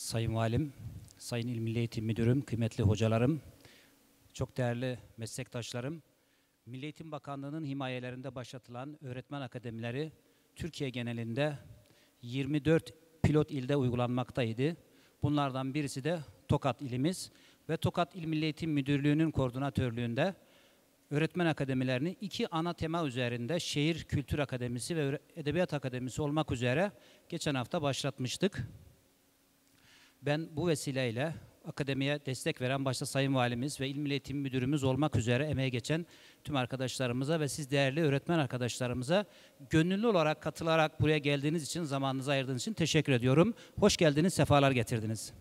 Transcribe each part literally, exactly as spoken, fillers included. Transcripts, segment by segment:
Sayın Valim, Sayın İl Milli Eğitim Müdürüm, kıymetli hocalarım, çok değerli meslektaşlarım, Milli Eğitim Bakanlığı'nın himayelerinde başlatılan öğretmen akademileri Türkiye genelinde yirmi dört pilot ilde uygulanmaktaydı. Bunlardan birisi de Tokat ilimiz ve Tokat İl Milli Eğitim Müdürlüğü'nün koordinatörlüğünde öğretmen akademilerini iki ana tema üzerinde Şehir Kültür Akademisi ve Edebiyat Akademisi olmak üzere geçen hafta başlatmıştık. Ben bu vesileyle akademiye destek veren başta Sayın Valimiz ve İl Milli Eğitim Müdürümüz olmak üzere emeğe geçen tüm arkadaşlarımıza ve siz değerli öğretmen arkadaşlarımıza gönüllü olarak katılarak buraya geldiğiniz için, zamanınızı ayırdığınız için teşekkür ediyorum. Hoş geldiniz, sefalar getirdiniz.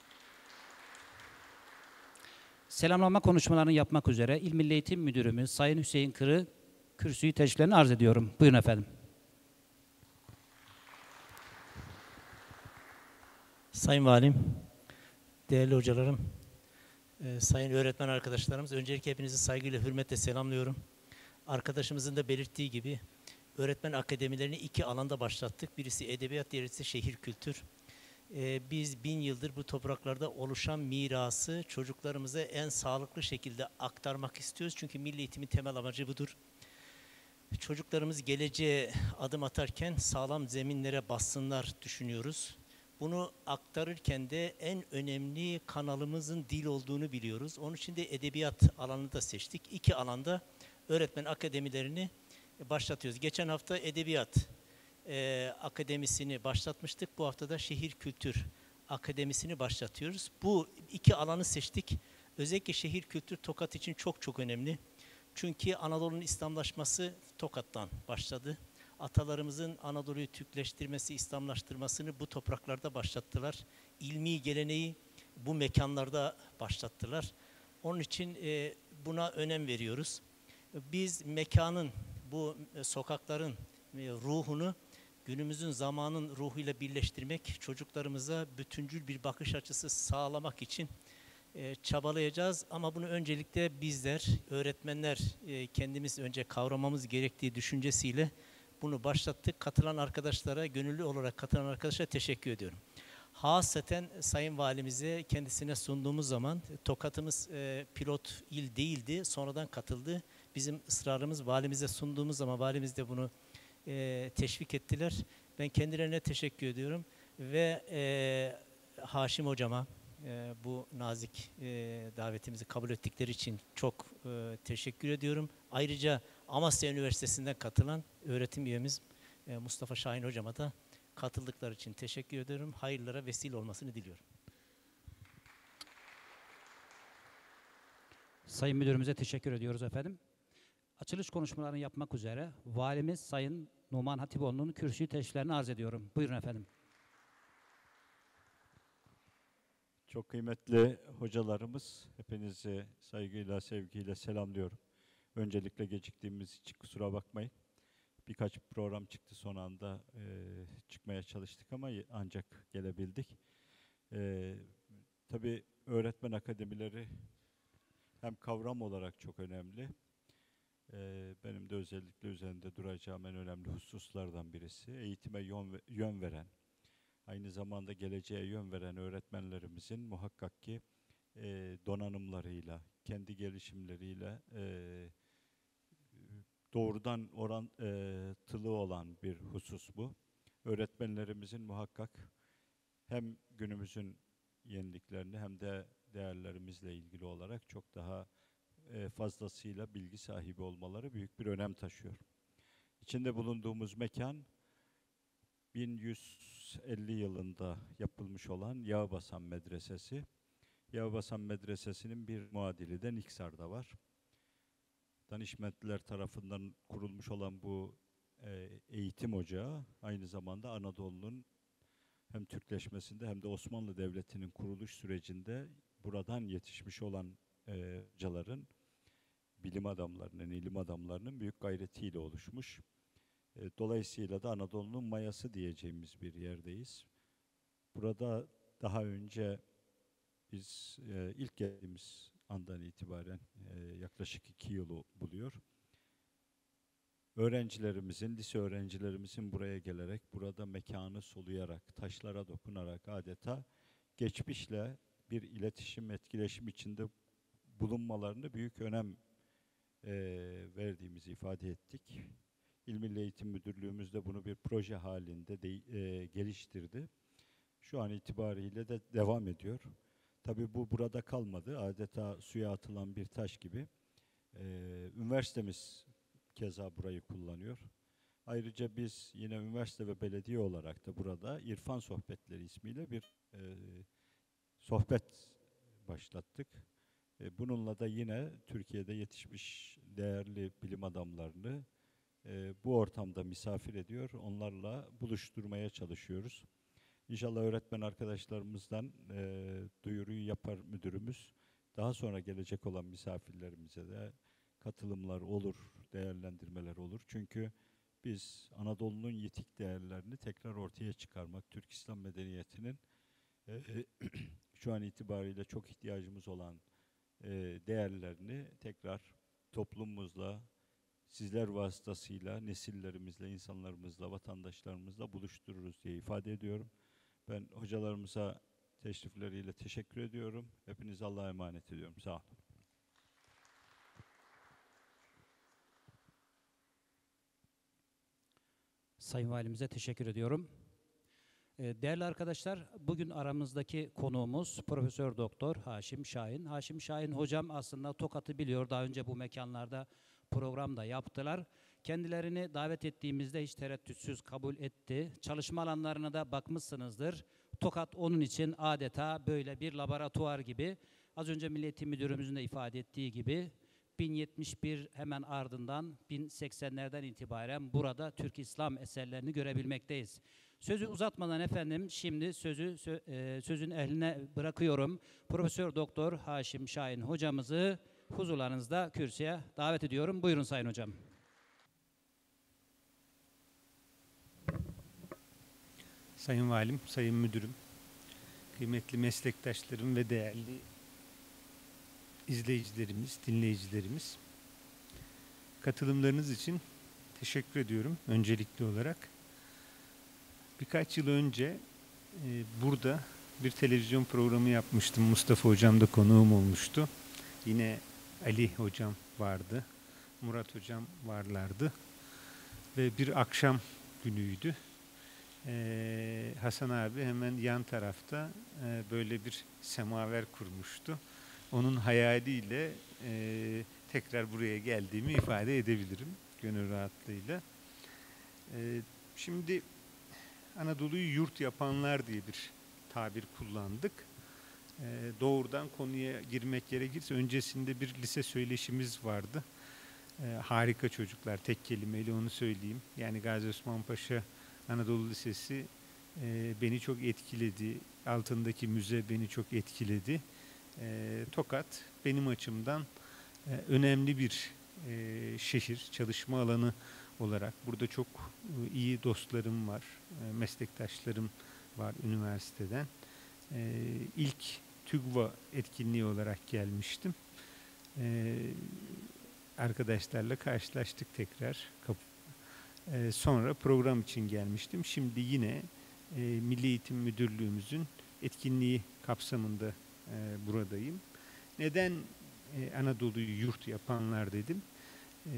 Selamlama konuşmalarını yapmak üzere İl Milli Eğitim Müdürümüz Sayın Hüseyin Kırı kürsüyü teşriflerini arz ediyorum. Buyurun efendim. Sayın Valim, değerli hocalarım, e, sayın öğretmen arkadaşlarımız, öncelikle hepinizi saygıyla, hürmetle selamlıyorum. Arkadaşımızın da belirttiği gibi öğretmen akademilerini iki alanda başlattık. Birisi edebiyat, diğerisi şehir kültür. E, biz bin yıldır bu topraklarda oluşan mirası çocuklarımıza en sağlıklı şekilde aktarmak istiyoruz. Çünkü milli eğitimin temel amacı budur. Çocuklarımız geleceğe adım atarken sağlam zeminlere bassınlar düşünüyoruz. Bunu aktarırken de en önemli kanalımızın dil olduğunu biliyoruz. Onun için de edebiyat alanını da seçtik. İki alanda öğretmen akademilerini başlatıyoruz. Geçen hafta edebiyat e, akademisini başlatmıştık. Bu hafta da şehir kültür akademisini başlatıyoruz. Bu iki alanı seçtik. Özellikle şehir kültür Tokat için çok çok önemli. Çünkü Anadolu'nun İslamlaşması Tokat'tan başladı. Atalarımızın Anadolu'yu Türkleştirmesi, İslamlaştırmasını bu topraklarda başlattılar. İlmi geleneği bu mekanlarda başlattılar. Onun için e, buna önem veriyoruz. Biz mekanın, bu sokakların e, ruhunu günümüzün zamanın ruhuyla birleştirmek, çocuklarımıza bütüncül bir bakış açısı sağlamak için e, çabalayacağız. Ama bunu öncelikle bizler, öğretmenler e, kendimiz önce kavramamız gerektiği düşüncesiyle bunu başlattık. Katılan arkadaşlara, gönüllü olarak katılan arkadaşlara teşekkür ediyorum. Hasaten Sayın Valimize kendisine sunduğumuz zaman Tokat'ımız e, pilot il değildi. Sonradan katıldı. Bizim ısrarımız valimize sunduğumuz zaman valimiz de bunu e, teşvik ettiler. Ben kendilerine teşekkür ediyorum. Ve e, Haşim hocama e, bu nazik e, davetimizi kabul ettikleri için çok e, teşekkür ediyorum. Ayrıca Amasya Üniversitesi'nden katılan öğretim üyemiz e, Mustafa Şahin hocama da katıldıkları için teşekkür ediyorum. Hayırlara vesile olmasını diliyorum. Sayın Müdürümüze teşekkür ediyoruz efendim. Açılış konuşmalarını yapmak üzere Valimiz Sayın Numan Hatipoğlu'nun kürsüyü teşriflerini arz ediyorum. Buyurun efendim. Çok kıymetli hocalarımız, hepinizi saygıyla, sevgiyle selamlıyorum. Öncelikle geciktiğimiz için kusura bakmayın. Birkaç program çıktı, son anda e, çıkmaya çalıştık ama ancak gelebildik. E, tabii öğretmen akademileri hem kavram olarak çok önemli. E, benim de özellikle üzerinde duracağım en önemli hususlardan birisi. Eğitime yön, yön veren, aynı zamanda geleceğe yön veren öğretmenlerimizin muhakkak ki e, donanımlarıyla, kendi gelişimleriyle e, doğrudan orantılı olan bir husus bu. Öğretmenlerimizin muhakkak hem günümüzün yeniliklerini hem de değerlerimizle ilgili olarak çok daha e, fazlasıyla bilgi sahibi olmaları büyük bir önem taşıyor. İçinde bulunduğumuz mekan bin yüz elli yılında yapılmış olan Yağbasan Medresesi. Yağbasan Medresesi'nin bir muadili de Niksar'da var. Danişmentliler tarafından kurulmuş olan bu e, eğitim ocağı aynı zamanda Anadolu'nun hem Türkleşmesinde hem de Osmanlı Devleti'nin kuruluş sürecinde buradan yetişmiş olan e, hocaların, bilim adamlarının, ilim adamlarının büyük gayretiyle oluşmuş. E, dolayısıyla da Anadolu'nun mayası diyeceğimiz bir yerdeyiz. Burada daha önce biz e, ilk geldiğimiz andan itibaren e, yaklaşık iki yılı buluyor. Öğrencilerimizin, lise öğrencilerimizin buraya gelerek, burada mekanı soluyarak, taşlara dokunarak adeta geçmişle bir iletişim, etkileşim içinde bulunmalarını büyük önem e, verdiğimizi ifade ettik. İl Milli Eğitim Müdürlüğümüz de bunu bir proje halinde de, e, geliştirdi. Şu an itibariyle de devam ediyor. Tabii bu burada kalmadı. Adeta suya atılan bir taş gibi. E, üniversitemiz keza burayı kullanıyor. Ayrıca biz yine üniversite ve belediye olarak da burada İrfan Sohbetleri ismiyle bir e, sohbet başlattık. E, bununla da yine Türkiye'de yetişmiş değerli bilim adamlarını e, bu ortamda misafir ediyor, onlarla buluşturmaya çalışıyoruz. İnşallah öğretmen arkadaşlarımızdan e, duyuruyu yapar müdürümüz. Daha sonra gelecek olan misafirlerimize de katılımlar olur, değerlendirmeler olur. Çünkü biz Anadolu'nun yitik değerlerini tekrar ortaya çıkarmak, Türk İslam medeniyetinin e, şu an itibariyle çok ihtiyacımız olan e, değerlerini tekrar toplumumuzla, sizler vasıtasıyla, nesillerimizle, insanlarımızla, vatandaşlarımızla buluştururuz diye ifade ediyorum. Ben hocalarımıza teşrifleriyle teşekkür ediyorum. Hepinizi Allah'a emanet ediyorum. Sağ olun. Sayın Valimize teşekkür ediyorum. Değerli arkadaşlar, bugün aramızdaki konuğumuz Profesör Doktor Haşim Şahin. Haşim Şahin hocam aslında Tokat'ı biliyor. Daha önce bu mekanlarda program da yaptılar. Kendilerini davet ettiğimizde hiç tereddütsüz kabul etti. Çalışma alanlarına da bakmışsınızdır. Tokat onun için adeta böyle bir laboratuvar gibi. Az önce Milli Eğitim Müdürümüzün de ifade ettiği gibi bin yetmiş bir hemen ardından bin seksenlerden itibaren burada Türk İslam eserlerini görebilmekteyiz. Sözü uzatmadan efendim şimdi sözü sözün ehline bırakıyorum. Profesör Doktor Haşim Şahin hocamızı huzurlarınızda kürsüye davet ediyorum. Buyurun Sayın Hocam. Sayın Valim, Sayın Müdürüm, kıymetli meslektaşlarım ve değerli izleyicilerimiz, dinleyicilerimiz, katılımlarınız için teşekkür ediyorum öncelikli olarak. Birkaç yıl önce e, burada bir televizyon programı yapmıştım. Mustafa Hocam da konuğum olmuştu. Yine Ali Hocam vardı, Murat Hocam varlardı ve bir akşam günüydü. Ee, Hasan abi hemen yan tarafta e, böyle bir semaver kurmuştu. Onun hayaliyle e, tekrar buraya geldiğimi ifade edebilirim gönül rahatlığıyla. E, şimdi Anadolu'yu yurt yapanlar diye bir tabir kullandık. E, doğrudan konuya girmek gerekirse öncesinde bir lise söyleşimiz vardı. E, harika çocuklar, tek kelimeyle onu söyleyeyim. Yani Gazi Osman Paşa Anadolu Lisesi e, beni çok etkiledi. Altındaki müze beni çok etkiledi. E, Tokat benim açımdan e, önemli bir e, şehir, çalışma alanı olarak. Burada çok e, iyi dostlarım var, e, meslektaşlarım var üniversiteden. E, ilk TÜGVA etkinliği olarak gelmiştim. E, arkadaşlarla karşılaştık tekrar. Kapı Ee, sonra program için gelmiştim. Şimdi yine e, Milli Eğitim Müdürlüğümüzün etkinliği kapsamında e, buradayım. Neden e, Anadolu'yu yurt yapanlar dedim. E,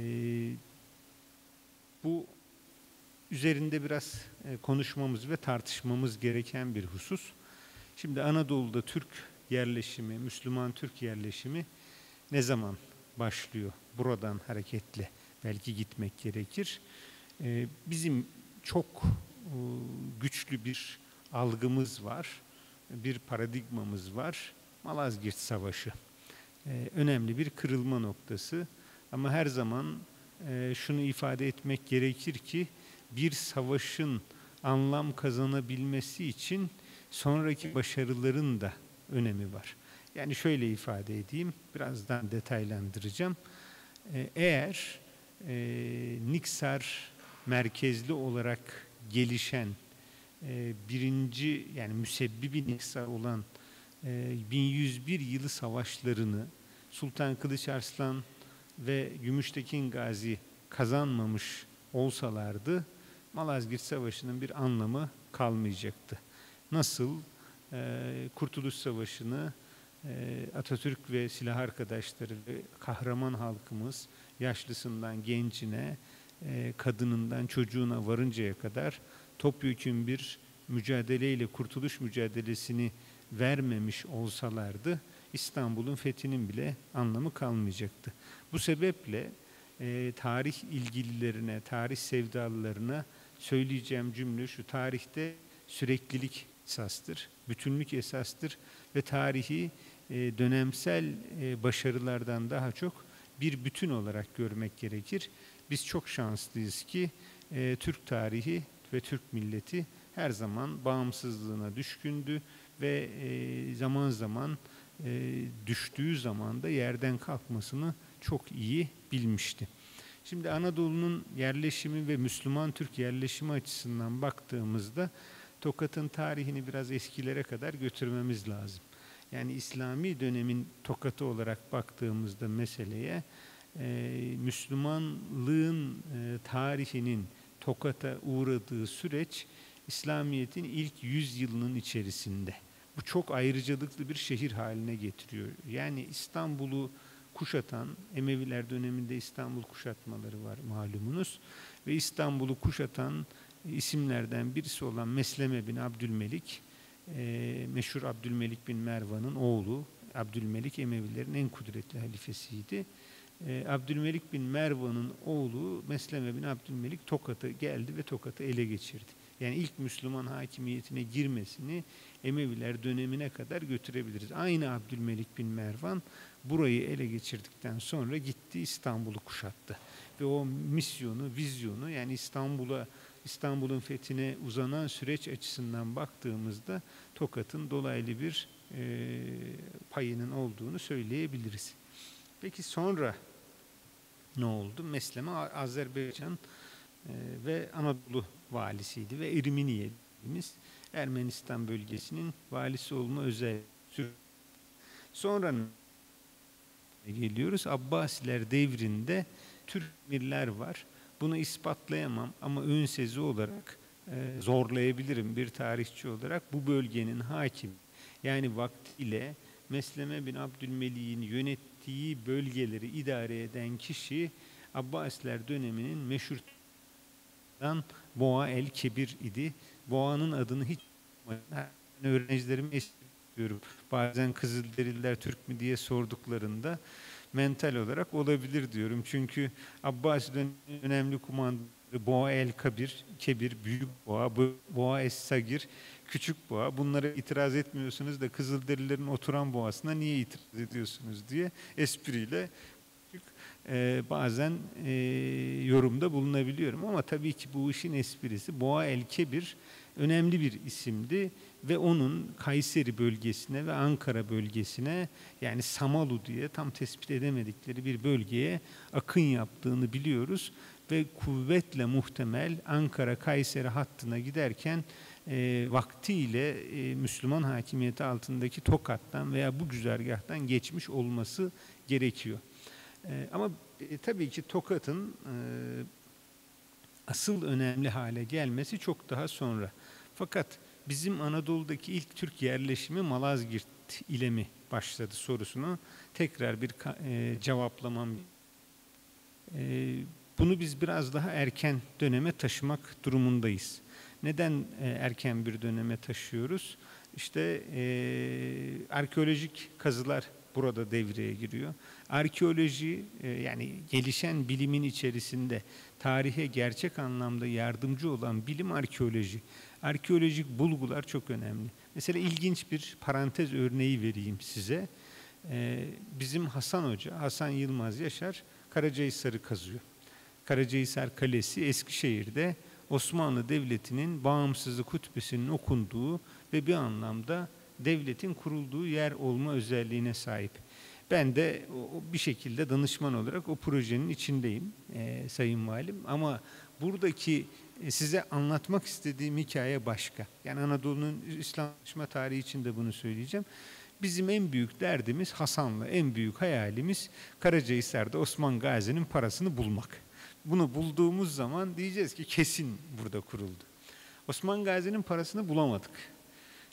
bu üzerinde biraz e, konuşmamız ve tartışmamız gereken bir husus. Şimdi Anadolu'da Türk yerleşimi, Müslüman Türk yerleşimi ne zaman başlıyor? Buradan hareketle belki gitmek gerekir. Bizim çok güçlü bir algımız var, bir paradigmamız var. Malazgirt Savaşı önemli bir kırılma noktası. Ama her zaman şunu ifade etmek gerekir ki bir savaşın anlam kazanabilmesi için sonraki başarıların da önemi var. Yani şöyle ifade edeyim, birazdan detaylandıracağım. Eğer Niksar merkezli olarak gelişen e, birinci yani müsebbibi Niksar olan e, bin yüz bir yılı savaşlarını Sultan Kılıç Arslan ve Gümüştekin Gazi kazanmamış olsalardı Malazgirt Savaşı'nın bir anlamı kalmayacaktı. Nasıl e, Kurtuluş Savaşı'nı e, Atatürk ve silah arkadaşları ve kahraman halkımız yaşlısından gencine, e, kadınından çocuğuna varıncaya kadar topyekün bir mücadeleyle kurtuluş mücadelesini vermemiş olsalardı İstanbul'un fethinin bile anlamı kalmayacaktı. Bu sebeple e, tarih ilgililerine, tarih sevdalılarına söyleyeceğim cümle şu: tarihte süreklilik esastır, bütünlük esastır ve tarihi e, dönemsel e, başarılardan daha çok bir bütün olarak görmek gerekir. Biz çok şanslıyız ki e, Türk tarihi ve Türk milleti her zaman bağımsızlığına düşkündü ve e, zaman zaman e, düştüğü zaman da yerden kalkmasını çok iyi bilmişti. Şimdi Anadolu'nun yerleşimi ve Müslüman Türk yerleşimi açısından baktığımızda Tokat'ın tarihini biraz eskilere kadar götürmemiz lazım. Yani İslami dönemin Tokat'ı olarak baktığımızda meseleye, e, Müslümanlığın e, tarihinin Tokat'a uğradığı süreç İslamiyet'in ilk yüz yılının içerisinde. Bu çok ayrıcalıklı bir şehir haline getiriyor. Yani İstanbul'u kuşatan, Emeviler döneminde İstanbul kuşatmaları var malumunuz. Ve İstanbul'u kuşatan isimlerden birisi olan Mesleme bin Abdülmelik, e, meşhur Abdülmelik bin Mervan'ın oğlu. Abdülmelik Emevilerin en kudretli halifesiydi. E, Abdülmelik bin Mervan'ın oğlu Mesleme bin Abdülmelik Tokat'a geldi ve Tokat'ı ele geçirdi. Yani ilk Müslüman hakimiyetine girmesini Emeviler dönemine kadar götürebiliriz. Aynı Abdülmelik bin Mervan burayı ele geçirdikten sonra gitti İstanbul'u kuşattı. Ve o misyonu, vizyonu, yani İstanbul'a, İstanbul'un fethine uzanan süreç açısından baktığımızda Tokat'ın dolaylı bir e, payının olduğunu söyleyebiliriz. Peki sonra ne oldu? Mesleme Azerbaycan e, ve Anadolu valisiydi ve Ermeniye dediğimiz Ermenistan bölgesinin valisi olma özel. Sonra geliyoruz. Abbasiler devrinde Türk emirler var. Bunu ispatlayamam ama ön sezi olarak e, zorlayabilirim bir tarihçi olarak. Bu bölgenin hakim, yani vaktiyle Mesleme bin Abdülmelik'in yönettiği bölgeleri idare eden kişi Abbasiler döneminin meşhur Boğa el-Kebir idi. Boğa'nın adını hiç öğrencilerime istiyorum. Bazen Kızılderililer Türk mü diye sorduklarında mental olarak olabilir diyorum. Çünkü Abbasilerin önemli kumandanları Boğa el-Kabir, Kebir, Büyük Boğa, Boğa es-Sagir, Küçük Boğa. Bunlara itiraz etmiyorsunuz da Kızılderililerin oturan boğasına niye itiraz ediyorsunuz diye espriyle Ee, bazen e, yorumda bulunabiliyorum. Ama tabii ki bu işin esprisi. Boğa el-Kebir önemli bir isimdi ve onun Kayseri bölgesine ve Ankara bölgesine, yani Samalu diye tam tespit edemedikleri bir bölgeye akın yaptığını biliyoruz. Ve kuvvetle muhtemel Ankara-Kayseri hattına giderken e, vaktiyle e, Müslüman hakimiyeti altındaki Tokat'tan veya bu güzergahtan geçmiş olması gerekiyor. Ee, ama e, tabii ki Tokat'ın e, asıl önemli hale gelmesi çok daha sonra. Fakat bizim Anadolu'daki ilk Türk yerleşimi Malazgirt ile mi başladı sorusunu tekrar bir e, cevaplamam. E, bunu biz biraz daha erken döneme taşımak durumundayız. Neden e, erken bir döneme taşıyoruz? İşte e, arkeolojik kazılar burada devreye giriyor. Arkeoloji, yani gelişen bilimin içerisinde tarihe gerçek anlamda yardımcı olan bilim arkeoloji. Arkeolojik bulgular çok önemli. Mesela ilginç bir parantez örneği vereyim size. Bizim Hasan Hoca, Hasan Yılmaz Yaşar, Karacahisar'ı kazıyor. Karacahisar Kalesi Eskişehir'de Osmanlı Devleti'nin bağımsızlık hutbesinin okunduğu ve bir anlamda devletin kurulduğu yer olma özelliğine sahip. Ben de bir şekilde danışman olarak o projenin içindeyim e, Sayın Valim. Ama buradaki e, size anlatmak istediğim hikaye başka. Yani Anadolu'nun İslamlaşma tarihi için de bunu söyleyeceğim. Bizim en büyük derdimiz Hasan'la, en büyük hayalimiz Karacahisar'da Osman Gazi'nin parasını bulmak. Bunu bulduğumuz zaman diyeceğiz ki kesin burada kuruldu. Osman Gazi'nin parasını bulamadık.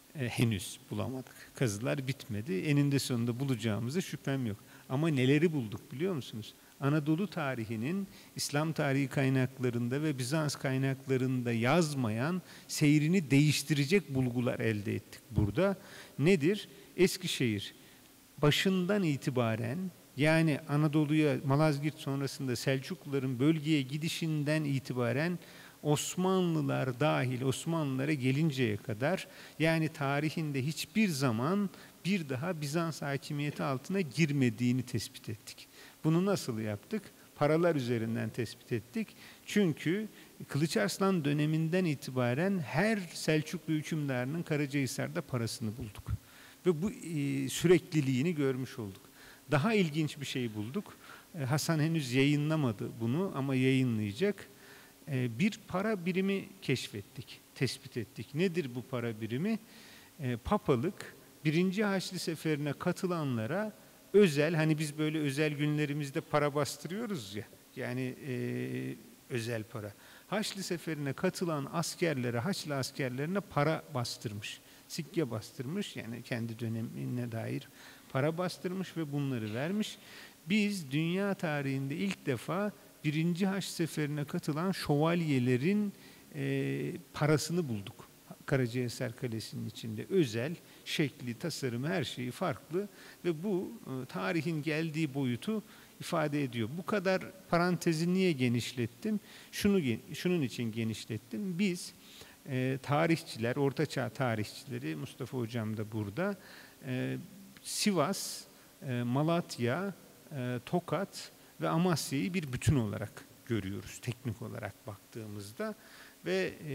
e, henüz bulamadık. Kazılar bitmedi. Eninde sonunda bulacağımıza şüphem yok. Ama neleri bulduk biliyor musunuz? Anadolu tarihinin İslam tarihi kaynaklarında ve Bizans kaynaklarında yazmayan, seyrini değiştirecek bulgular elde ettik burada. Nedir? Eskişehir başından itibaren, yani Anadolu'ya Malazgirt sonrasında Selçukluların bölgeye gidişinden itibaren Osmanlılar dahil Osmanlılara gelinceye kadar, yani tarihinde hiçbir zaman bir daha Bizans hakimiyeti altına girmediğini tespit ettik. Bunu nasıl yaptık? Paralar üzerinden tespit ettik. Çünkü Kılıç Arslan döneminden itibaren her Selçuklu hükümdarının Karacahisar'da parasını bulduk. Ve bu e, sürekliliğini görmüş olduk. Daha ilginç bir şey bulduk. E, Hasan henüz yayınlamadı bunu ama yayınlayacak. E, bir para birimi keşfettik, tespit ettik. Nedir bu para birimi? E, papalık birinci Haçlı Seferi'ne katılanlara özel, hani biz böyle özel günlerimizde para bastırıyoruz ya, yani e, özel para. Haçlı Seferi'ne katılan askerlere, Haçlı askerlerine para bastırmış. Sikke bastırmış, yani kendi dönemine dair para bastırmış ve bunları vermiş. Biz dünya tarihinde ilk defa birinci Haç Seferi'ne katılan şövalyelerin e, parasını bulduk. Karacahisar Kalesi'nin içinde özel, şekli, tasarımı, her şeyi farklı ve bu e, tarihin geldiği boyutu ifade ediyor. Bu kadar parantezi niye genişlettim? Şunu şunun için genişlettim. Biz e, tarihçiler, Ortaçağ tarihçileri, Mustafa Hocam da burada, e, Sivas, e, Malatya, e, Tokat ve Amasya'yı bir bütün olarak görüyoruz teknik olarak baktığımızda ve e,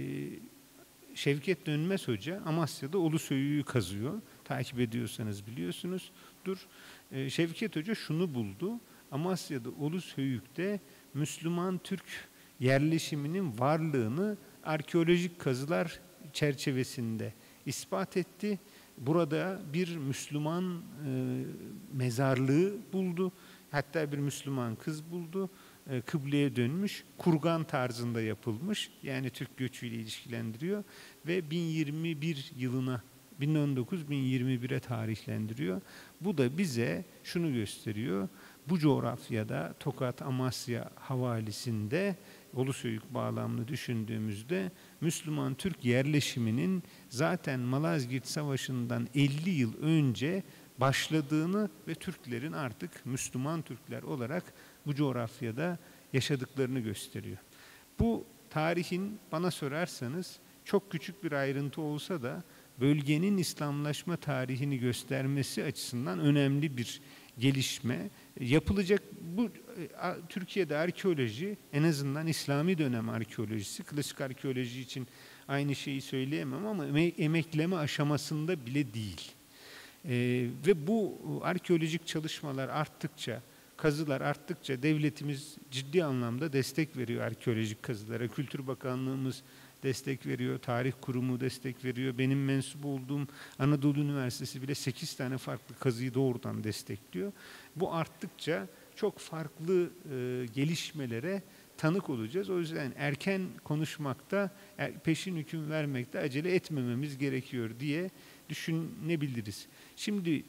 Şevket Dönmez Hoca Amasya'da Ulusöyü'yü kazıyor. Takip ediyorsanız biliyorsunuzdur. E, Şevket Hoca şunu buldu. Amasya'da Ulusöyük'te Müslüman Türk yerleşiminin varlığını arkeolojik kazılar çerçevesinde ispat etti. Burada bir Müslüman e, mezarlığı buldu. Hatta bir Müslüman kız buldu. E, kıbleye dönmüş, kurgan tarzında yapılmış. Yani Türk göçüyle ilişkilendiriyor ve bin yirmi bir yılına, bin on dokuz bin yirmi bire tarihlendiriyor. Bu da bize şunu gösteriyor. Bu coğrafyada Tokat, Amasya havalisinde Ulusöyük bağlamlı düşündüğümüzde Müslüman Türk yerleşiminin zaten Malazgirt Savaşı'ndan elli yıl önce başladığını ve Türklerin artık Müslüman Türkler olarak bu coğrafyada yaşadıklarını gösteriyor. Bu tarihin bana sorarsanız çok küçük bir ayrıntı olsa da bölgenin İslamlaşma tarihini göstermesi açısından önemli bir gelişme. Yapılacak bu Türkiye'de arkeoloji, en azından İslami dönem arkeolojisi, klasik arkeoloji için aynı şeyi söyleyemem ama emekleme aşamasında bile değil. Ee, ve bu arkeolojik çalışmalar arttıkça, kazılar arttıkça devletimiz ciddi anlamda destek veriyor arkeolojik kazılara. Kültür Bakanlığımız destek veriyor, Tarih Kurumu destek veriyor. Benim mensup olduğum Anadolu Üniversitesi bile sekiz tane farklı kazıyı doğrudan destekliyor. Bu arttıkça çok farklı e, gelişmelere tanık olacağız. O yüzden erken konuşmakta, peşin hüküm vermekte acele etmememiz gerekiyor diye düşünebiliriz. Şimdi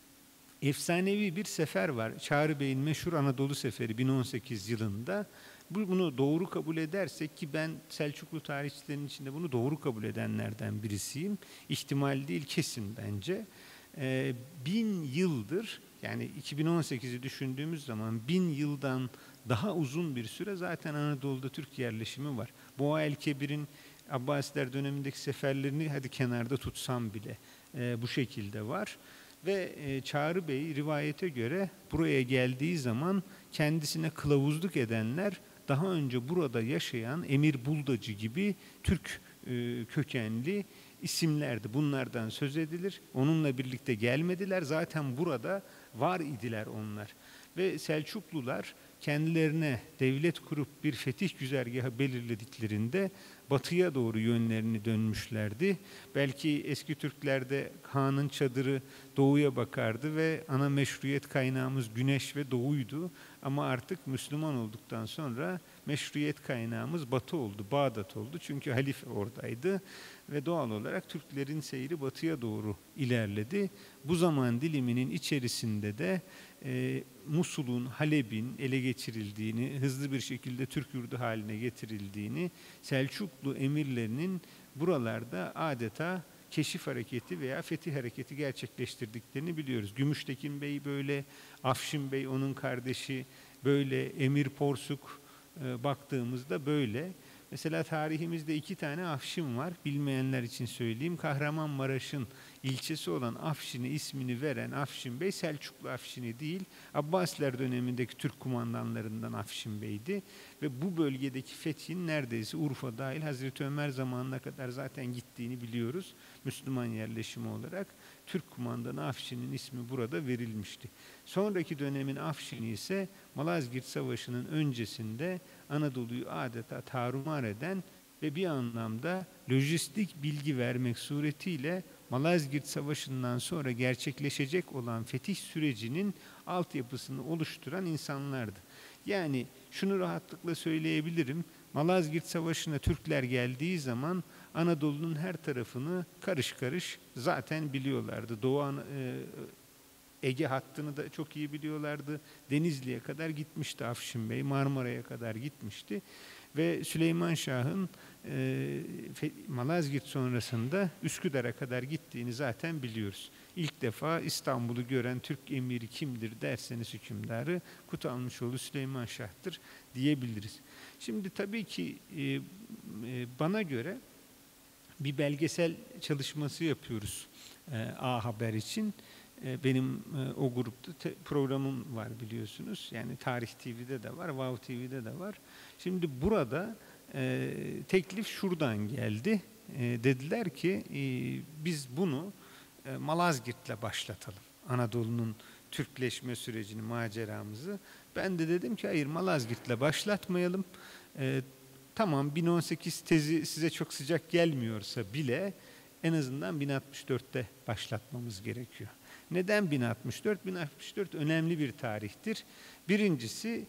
efsanevi bir sefer var. Çağrı Bey'in meşhur Anadolu Seferi bin on sekiz yılında. Bunu doğru kabul edersek, ki ben Selçuklu tarihçilerinin içinde bunu doğru kabul edenlerden birisiyim. İhtimal değil, kesin bence. Ee, bin yıldır, yani iki bin on sekizi düşündüğümüz zaman bin yıldan daha uzun bir süre zaten Anadolu'da Türk yerleşimi var. Boğa el-Kebir'in Abbasiler dönemindeki seferlerini hadi kenarda tutsam bile e, bu şekilde var. Ve e, Çağrı Bey rivayete göre buraya geldiği zaman kendisine kılavuzluk edenler daha önce burada yaşayan Emir Buldacı gibi Türk e, kökenli isimlerdi. Bunlardan söz edilir. Onunla birlikte gelmediler. Zaten burada var idiler onlar. Ve Selçuklular kendilerine devlet kurup bir fetih güzergahı belirlediklerinde batıya doğru yönlerini dönmüşlerdi. Belki eski Türklerde Han'ın çadırı doğuya bakardı ve ana meşruiyet kaynağımız güneş ve doğuydu. Ama artık Müslüman olduktan sonra meşruiyet kaynağımız Batı oldu, Bağdat oldu. Çünkü halife oradaydı ve doğal olarak Türklerin seyri batıya doğru ilerledi. Bu zaman diliminin içerisinde de e, Musul'un, Halep'in ele geçirildiğini, hızlı bir şekilde Türk yurdu haline getirildiğini, Selçuklu emirlerinin buralarda adeta keşif hareketi veya fetih hareketi gerçekleştirdiklerini biliyoruz. Gümüştekin Bey böyle, Afşin Bey onun kardeşi böyle, Emir Porsuk e, baktığımızda böyle. Mesela tarihimizde iki tane Afşin var. Bilmeyenler için söyleyeyim. Kahramanmaraş'ın ilçesi olan Afşin'e ismini veren Afşin Bey Selçuklu Afşin'i değil, Abbasiler dönemindeki Türk kumandanlarından Afşin Bey'di. Ve bu bölgedeki fethin neredeyse Urfa dahil Hazreti Ömer zamanına kadar zaten gittiğini biliyoruz. Müslüman yerleşimi olarak Türk kumandanı Afşin'in ismi burada verilmişti. Sonraki dönemin Afşin'i ise Malazgirt Savaşı'nın öncesinde Anadolu'yu adeta tarumar eden ve bir anlamda lojistik bilgi vermek suretiyle Malazgirt Savaşı'ndan sonra gerçekleşecek olan fetih sürecinin altyapısını oluşturan insanlardı. Yani şunu rahatlıkla söyleyebilirim, Malazgirt Savaşı'na Türkler geldiği zaman Anadolu'nun her tarafını karış karış zaten biliyorlardı. Doğu An- e, Ege hattını da çok iyi biliyorlardı. Denizli'ye kadar gitmişti Afşin Bey, Marmara'ya kadar gitmişti. Ve Süleyman Şah'ın e, Malazgirt sonrasında Üsküdar'a kadar gittiğini zaten biliyoruz. İlk defa İstanbul'u gören Türk emiri kimdir derseniz hükümdarı Kutalmışoğlu Süleyman Şah'tır diyebiliriz. Şimdi tabii ki e, e, bana göre bir belgesel çalışması yapıyoruz e, A Haber için. Benim o grupta programım var biliyorsunuz. Yani Tarih T V'de de var, Wow T V'de de var. Şimdi burada e, teklif şuradan geldi. E, dediler ki e, biz bunu e, Malazgirt'le başlatalım. Anadolu'nun Türkleşme sürecini, maceramızı. Ben de dedim ki hayır, Malazgirt'le başlatmayalım. E, tamam bin on sekiz tezi size çok sıcak gelmiyorsa bile en azından bin altmış dörtte başlatmamız gerekiyor. Neden bin altmış dört? bin altmış dört önemli bir tarihtir. Birincisi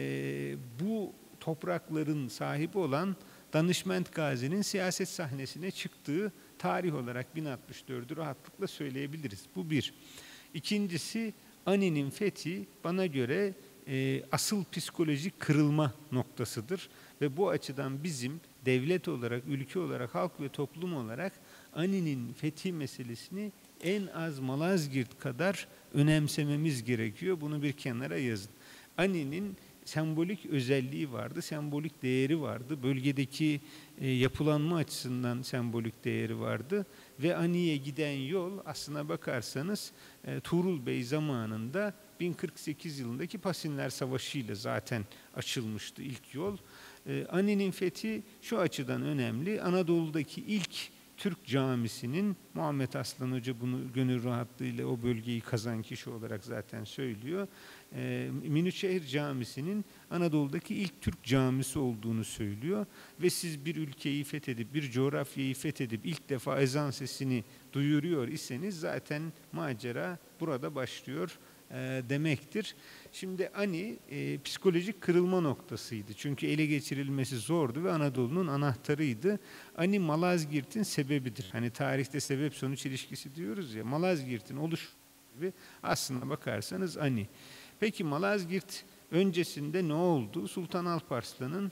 e, bu toprakların sahibi olan Danışment Gazi'nin siyaset sahnesine çıktığı tarih olarak bin altmış dördü rahatlıkla söyleyebiliriz. Bu bir. İkincisi Ani'nin fethi bana göre e, asıl psikolojik kırılma noktasıdır. Ve bu açıdan bizim devlet olarak, ülke olarak, halk ve toplum olarak Ani'nin fethi meselesini en az Malazgirt kadar önemsememiz gerekiyor. Bunu bir kenara yazın. Ani'nin sembolik özelliği vardı, sembolik değeri vardı. Bölgedeki e, yapılanma açısından sembolik değeri vardı. Ve Ani'ye giden yol aslına bakarsanız e, Tuğrul Bey zamanında bin kırk sekiz yılındaki Pasinler Savaşı ile zaten açılmıştı ilk yol. E, Ani'nin fethi şu açıdan önemli. Anadolu'daki ilk Türk camisinin, Muhammed Aslan Hoca bunu gönül rahatlığıyla o bölgeyi kazan kişi olarak zaten söylüyor. E, Minüçehir Camisi'nin Anadolu'daki ilk Türk camisi olduğunu söylüyor. Ve siz bir ülkeyi fethedip, bir coğrafyayı fethedip ilk defa ezan sesini duyuruyor iseniz zaten macera burada başlıyor e, demektir. Şimdi Ani e, psikolojik kırılma noktasıydı. Çünkü ele geçirilmesi zordu ve Anadolu'nun anahtarıydı. Ani Malazgirt'in sebebidir. Hani tarihte sebep sonuç ilişkisi diyoruz ya. Malazgirt'in oluş sebebi aslına bakarsanız Ani. Peki Malazgirt öncesinde ne oldu? Sultan Alparslan'ın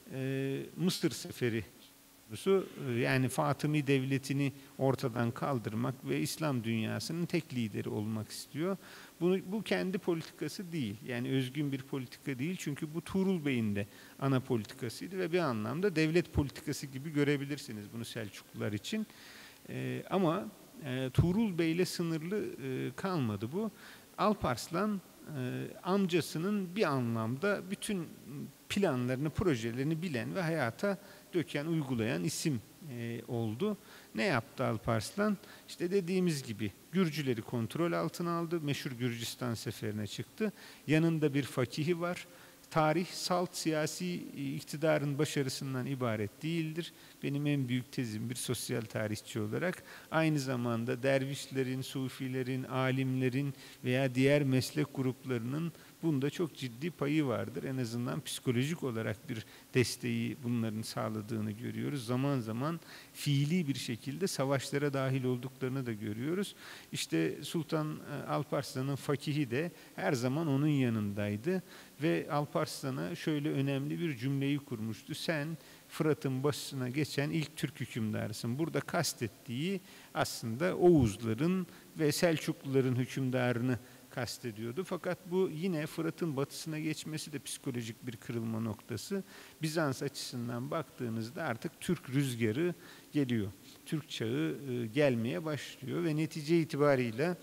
e, Mısır seferi, yani Fatımi devletini ortadan kaldırmak ve İslam dünyasının tek lideri olmak istiyor. Bunu, bu kendi politikası değil. Yani özgün bir politika değil. Çünkü bu Tuğrul Bey'in de ana politikasıydı ve bir anlamda devlet politikası gibi görebilirsiniz bunu Selçuklular için. Ee, ama e, Tuğrul Bey'le sınırlı e, kalmadı bu. Alparslan e, amcasının bir anlamda bütün planlarını, projelerini bilen ve hayata döken, uygulayan isim e, oldu. Ne yaptı Alparslan? İşte dediğimiz gibi Gürcüleri kontrol altına aldı. Meşhur Gürcistan seferine çıktı. Yanında bir fakihi var. Tarih salt siyasi iktidarın başarısından ibaret değildir. Benim en büyük tezim bir sosyal tarihçi olarak aynı zamanda dervişlerin, sufilerin, alimlerin veya diğer meslek gruplarının bunda çok ciddi payı vardır. En azından psikolojik olarak bir desteği bunların sağladığını görüyoruz. Zaman zaman fiili bir şekilde savaşlara dahil olduklarını da görüyoruz. İşte Sultan Alparslan'ın fakihi de her zaman onun yanındaydı ve Alparslan'a şöyle önemli bir cümleyi kurmuştu. Sen Fırat'ın başına geçen ilk Türk hükümdarısın. Burada kastettiği aslında Oğuzların ve Selçukluların hükümdarını kastediyordu. Fakat bu yine Fırat'ın batısına geçmesi de psikolojik bir kırılma noktası. Bizans açısından baktığınızda artık Türk rüzgarı geliyor. Türk çağı gelmeye başlıyor ve netice itibarıyla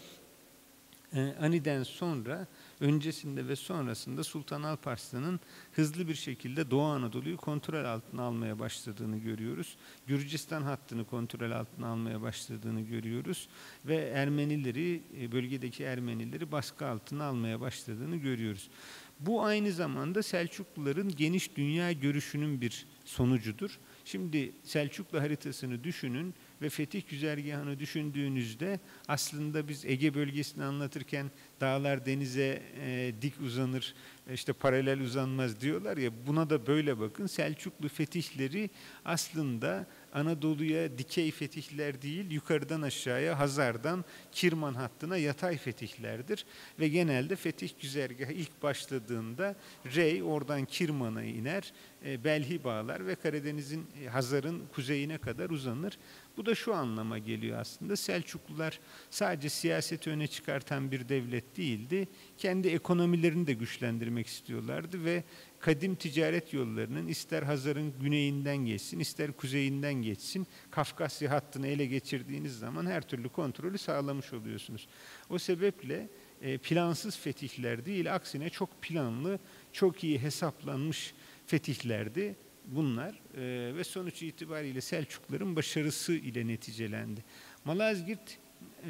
Ani'den sonra, öncesinde ve sonrasında Sultan Alparslan'ın hızlı bir şekilde Doğu Anadolu'yu kontrol altına almaya başladığını görüyoruz. Gürcistan hattını kontrol altına almaya başladığını görüyoruz ve Ermenileri, bölgedeki Ermenileri baskı altına almaya başladığını görüyoruz. Bu aynı zamanda Selçukluların geniş dünya görüşünün bir sonucudur. Şimdi Selçuklu haritasını düşünün ve fetih güzergahını düşündüğünüzde aslında biz Ege bölgesini anlatırken dağlar denize e, dik uzanır, işte paralel uzanmaz diyorlar ya, buna da böyle bakın. Selçuklu fetihleri aslında Anadolu'ya dikey fetihler değil, yukarıdan aşağıya Hazar'dan Kirman hattına yatay fetihlerdir. Ve genelde fetih güzergahı ilk başladığında Rey oradan Kirman'a iner, e, Belhi bağlar ve Karadeniz'in, e, Hazar'ın kuzeyine kadar uzanır. Bu da şu anlama geliyor aslında: Selçuklular sadece siyaseti öne çıkartan bir devlet değildi, kendi ekonomilerini de güçlendirmek istiyorlardı ve kadim ticaret yollarının ister Hazar'ın güneyinden geçsin, ister kuzeyinden geçsin, Kafkasya hattını ele geçirdiğiniz zaman her türlü kontrolü sağlamış oluyorsunuz. O sebeple e, plansız fetihler değil, aksine çok planlı, çok iyi hesaplanmış fetihlerdi bunlar e, ve sonuç itibariyle Selçukluların başarısı ile neticelendi. Malazgirt e,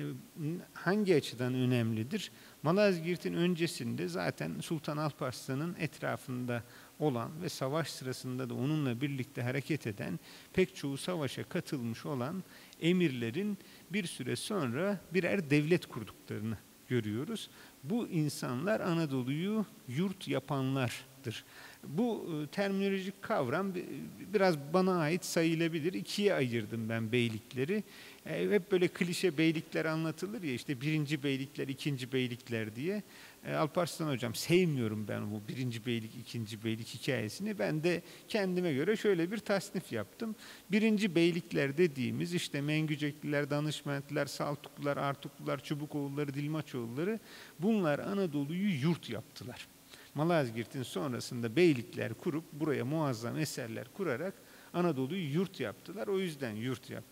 hangi açıdan önemlidir? Malazgirt'in öncesinde zaten Sultan Alparslan'ın etrafında olan ve savaş sırasında da onunla birlikte hareket eden, pek çoğu savaşa katılmış olan emirlerin bir süre sonra birer devlet kurduklarını görüyoruz. Bu insanlar Anadolu'yu yurt yapanlardır. Bu terminolojik kavram biraz bana ait sayılabilir. İkiye ayırdım ben beylikleri. Hep böyle klişe beylikler anlatılır ya, işte birinci beylikler, ikinci beylikler diye. Alparslan hocam, sevmiyorum ben bu birinci beylik, ikinci beylik hikayesini. Ben de kendime göre şöyle bir tasnif yaptım. Birinci beylikler dediğimiz işte Mengücekliler, Danışmentliler, Saltuklular, Artuklular, Çubukoğulları, Dilmaçoğulları, bunlar Anadolu'yu yurt yaptılar. Malazgirt'in sonrasında beylikler kurup buraya muazzam eserler kurarak Anadolu'yu yurt yaptılar. O yüzden yurt yap,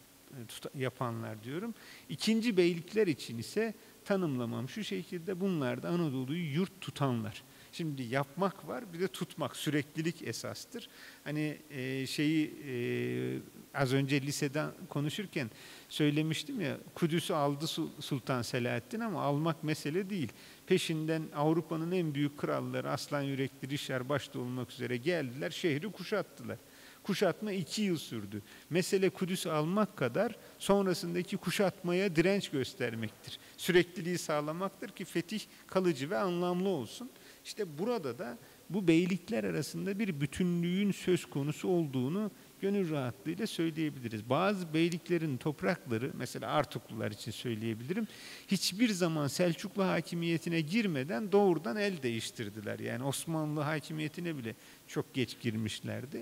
yapanlar diyorum. İkinci beylikler için ise tanımlamam şu şekilde: bunlar da Anadolu'yu yurt tutanlar. Şimdi yapmak var, bir de tutmak, süreklilik esastır. Hani e, şeyi e, az önce liseden konuşurken söylemiştim ya, Kudüs'ü aldı Sultan Selahaddin ama almak mesele değil. Peşinden Avrupa'nın en büyük kralları Aslan Yürekli, Rişer başta olmak üzere geldiler, şehri kuşattılar. Kuşatma iki yıl sürdü. Mesele Kudüs'ü almak kadar sonrasındaki kuşatmaya direnç göstermektir. Sürekliliği sağlamaktır ki fetih kalıcı ve anlamlı olsun. İşte burada da bu beylikler arasında bir bütünlüğün söz konusu olduğunu gönül rahatlığıyla söyleyebiliriz. Bazı beyliklerin toprakları, mesela Artuklular için söyleyebilirim, hiçbir zaman Selçuklu hakimiyetine girmeden doğrudan el değiştirdiler. Yani Osmanlı hakimiyetine bile çok geç girmişlerdi.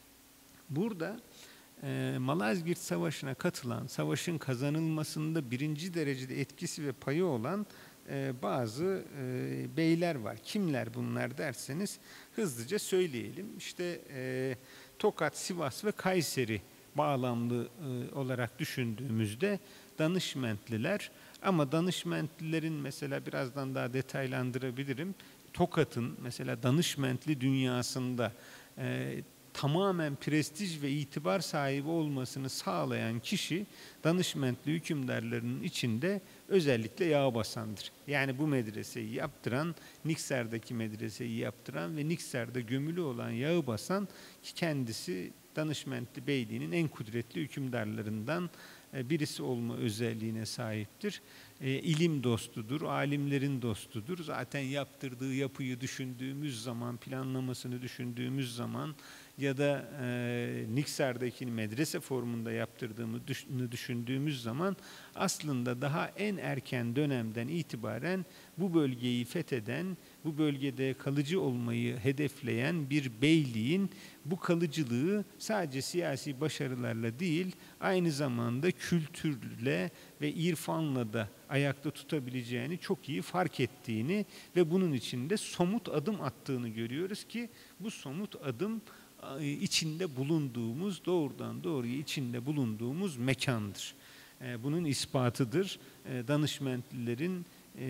Burada e, Malazgirt Savaşı'na katılan, savaşın kazanılmasında birinci derecede etkisi ve payı olan e, bazı e, beyler var. Kimler bunlar derseniz hızlıca söyleyelim. İşte e, Tokat, Sivas ve Kayseri bağlamlı e, olarak düşündüğümüzde Danışmentliler, ama Danışmentlilerin mesela birazdan daha detaylandırabilirim. Tokat'ın mesela Danışmentli dünyasında e, tamamen prestij ve itibar sahibi olmasını sağlayan kişi Danışmentli hükümdarlarının içinde özellikle Yağbasan'dır. Yani bu medreseyi yaptıran, Niksar'daki medreseyi yaptıran ve Niksar'da gömülü olan Yağbasan, ki kendisi danışmentli beyliğinin en kudretli hükümdarlarından birisi olma özelliğine sahiptir. E, ilim dostudur, alimlerin dostudur. Zaten yaptırdığı yapıyı düşündüğümüz zaman, planlamasını düşündüğümüz zaman ya da e, Niksar'daki medrese formunda yaptırdığını düşündüğümüz zaman aslında daha en erken dönemden itibaren bu bölgeyi fetheden, bu bölgede kalıcı olmayı hedefleyen bir beyliğin bu kalıcılığı sadece siyasi başarılarla değil, aynı zamanda kültürle ve irfanla da ayakta tutabileceğini çok iyi fark ettiğini ve bunun içinde somut adım attığını görüyoruz ki bu somut adım içinde bulunduğumuz, doğrudan doğruya içinde bulunduğumuz mekandır. Bunun ispatıdır. Danışmentlilerin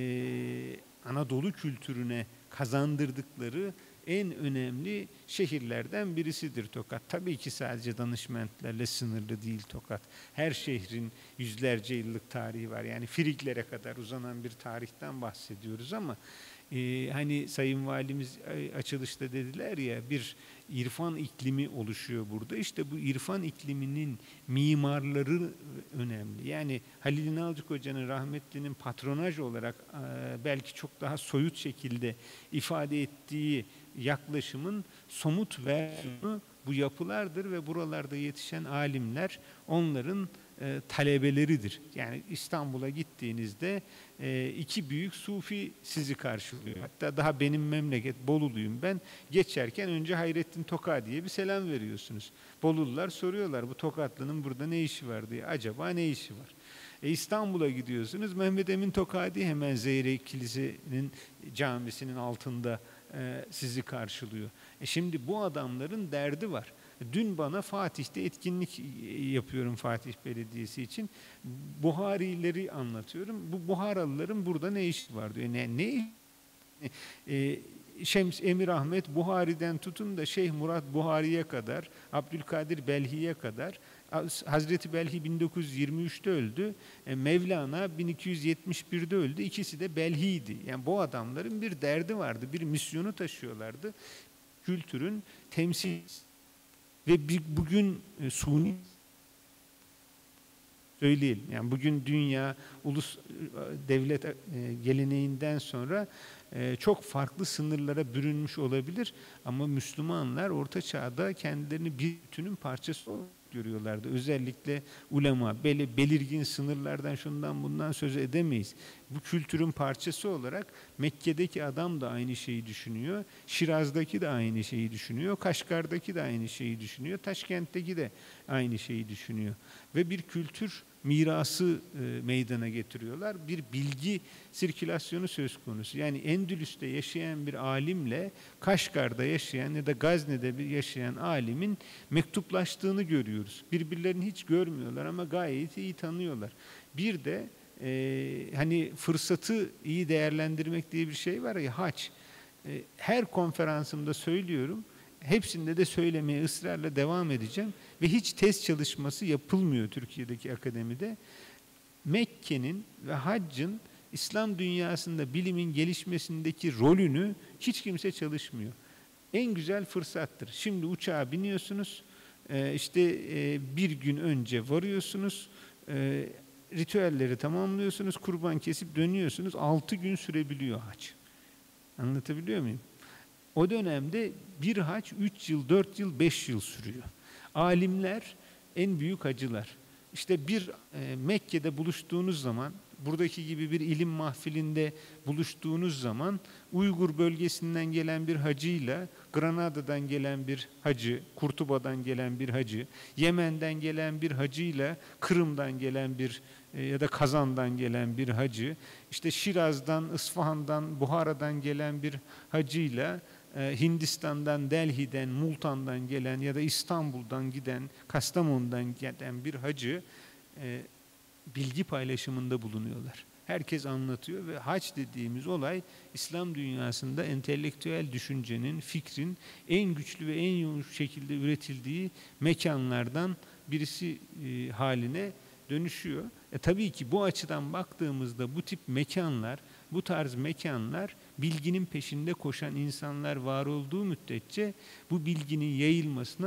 Anadolu kültürüne kazandırdıkları en önemli şehirlerden birisidir Tokat. Tabii ki sadece danışmentlerle sınırlı değil Tokat. Her şehrin yüzlerce yıllık tarihi var. Yani Friglere kadar uzanan bir tarihten bahsediyoruz ama e, hani Sayın Valimiz açılışta dediler ya, bir irfan iklimi oluşuyor burada. İşte bu irfan ikliminin mimarları önemli. Yani Halil İnalcık Hoca'nın, rahmetlinin patronaj olarak e, belki çok daha soyut şekilde ifade ettiği yaklaşımın somut versiyonu bu yapılardır ve buralarda yetişen alimler onların e, talebeleridir. Yani İstanbul'a gittiğinizde e, iki büyük sufi sizi karşılıyor. Hatta daha benim memleket Boluluyum ben. Geçerken önce Hayrettin Toka diye bir selam veriyorsunuz. Bolulular soruyorlar, bu Tokatlı'nın burada ne işi var diye. Acaba ne işi var? E İstanbul'a gidiyorsunuz, Mehmet Emin Tokadi hemen Zeyrek Kilise'nin camisinin altında e, sizi karşılıyor. E şimdi bu adamların derdi var. Dün bana Fatih'te etkinlik yapıyorum Fatih Belediyesi için. Buharileri anlatıyorum. Bu Buharalıların burada ne işi var diyor. Ne, ne e, Şems Emir Ahmet Buhari'den tutun da Şeyh Murat Buhari'ye kadar, Abdülkadir Belhi'ye kadar. Hazreti Belhi bin dokuz yüz yirmi üçte öldü. Mevlana bin iki yüz yetmiş birde öldü. İkisi de Belhi'ydi. Yani bu adamların bir derdi vardı, bir misyonu taşıyorlardı. Kültürün temsil ve bir, bugün e, suni söyleyelim. Yani bugün dünya ulus devlet e, geleneğinden sonra e, çok farklı sınırlara bürünmüş olabilir ama Müslümanlar Orta Çağ'da kendilerini bir bütünün parçası olarak görüyorlardı. Özellikle ulema, böyle belirgin sınırlardan şundan bundan söz edemeyiz. Bu kültürün parçası olarak Mekke'deki adam da aynı şeyi düşünüyor, Şiraz'daki de aynı şeyi düşünüyor, Kaşgar'daki de aynı şeyi düşünüyor, Taşkent'teki de aynı şeyi düşünüyor. Ve bir kültür mirası e, meydana getiriyorlar. Bir bilgi sirkülasyonu söz konusu. Yani Endülüs'te yaşayan bir alimle Kaşgar'da yaşayan ya da Gazne'de bir yaşayan alimin mektuplaştığını görüyoruz. Birbirlerini hiç görmüyorlar ama gayet iyi tanıyorlar. Bir de e, hani fırsatı iyi değerlendirmek diye bir şey var ya, hac. E, her konferansımda söylüyorum. Hepsinde de söylemeye ısrarla devam edeceğim ve hiç test çalışması yapılmıyor Türkiye'deki akademide. Mekke'nin ve haccın İslam dünyasında bilimin gelişmesindeki rolünü hiç kimse çalışmıyor. En güzel fırsattır. Şimdi uçağa biniyorsunuz, işte bir gün önce varıyorsunuz, ritüelleri tamamlıyorsunuz, kurban kesip dönüyorsunuz. Altı gün sürebiliyor hac. Anlatabiliyor muyum? O dönemde bir hac üç yıl, dört yıl, beş yıl sürüyor. Alimler en büyük hacılar. İşte bir e, Mekke'de buluştuğunuz zaman, buradaki gibi bir ilim mahfilinde buluştuğunuz zaman Uygur bölgesinden gelen bir hacıyla, Granada'dan gelen bir hacı, Kurtuba'dan gelen bir hacı, Yemen'den gelen bir hacıyla Kırım'dan gelen bir e, ya da Kazan'dan gelen bir hacı, işte Şiraz'dan, İsfahan'dan, Buhara'dan gelen bir hacıyla Hindistan'dan, Delhi'den, Multan'dan gelen ya da İstanbul'dan giden, Kastamonu'dan gelen bir hacı e, bilgi paylaşımında bulunuyorlar. Herkes anlatıyor ve hac dediğimiz olay İslam dünyasında entelektüel düşüncenin, fikrin en güçlü ve en yoğun şekilde üretildiği mekanlardan birisi e, haline dönüşüyor. E, tabii ki bu açıdan baktığımızda bu tip mekanlar, bu tarz mekanlar bilginin peşinde koşan insanlar var olduğu müddetçe bu bilginin yayılmasına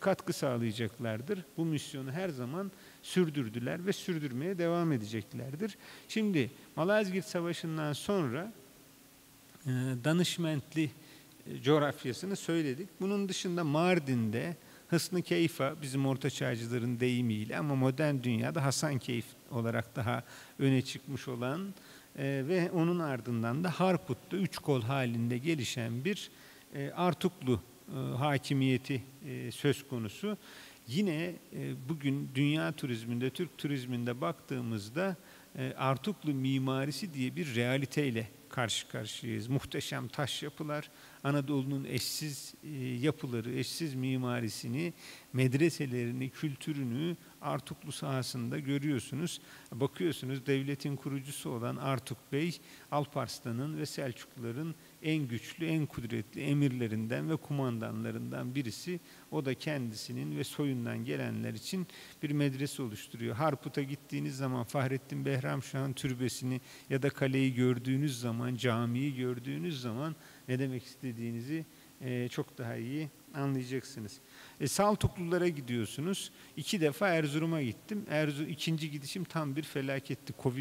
katkı sağlayacaklardır. Bu misyonu her zaman sürdürdüler ve sürdürmeye devam edeceklerdir. Şimdi Malazgirt Savaşı'ndan sonra e, Danışmentli coğrafyasını söyledik. Bunun dışında Mardin'de Hısn-ı Keyfa, bizim Orta Çağcıların deyimiyle ama modern dünyada Hasankeyf olarak daha öne çıkmış olan e, ve onun ardından da Harput'ta üç kol halinde gelişen bir e, Artuklu e, hakimiyeti e, söz konusu. Yine e, bugün dünya turizminde, Türk turizminde baktığımızda e, Artuklu mimarisi diye bir realiteyle karşı karşıyayız. Muhteşem taş yapılar, Anadolu'nun eşsiz e, yapıları, eşsiz mimarisini, medreselerini, kültürünü Artuklu sahasında görüyorsunuz. Bakıyorsunuz devletin kurucusu olan Artuk Bey, Alparslan'ın ve Selçukluların en güçlü, en kudretli emirlerinden ve kumandanlarından birisi. O da kendisinin ve soyundan gelenler için bir medrese oluşturuyor. Harput'a gittiğiniz zaman Fahrettin Behramşah'ın türbesini ya da kaleyi gördüğünüz zaman, camiyi gördüğünüz zaman ne demek istediğinizi e, çok daha iyi anlayacaksınız. E, Saltuklulara gidiyorsunuz. İki defa Erzurum'a gittim. Erzurum, ikinci gidişim tam bir felaketti. Covid.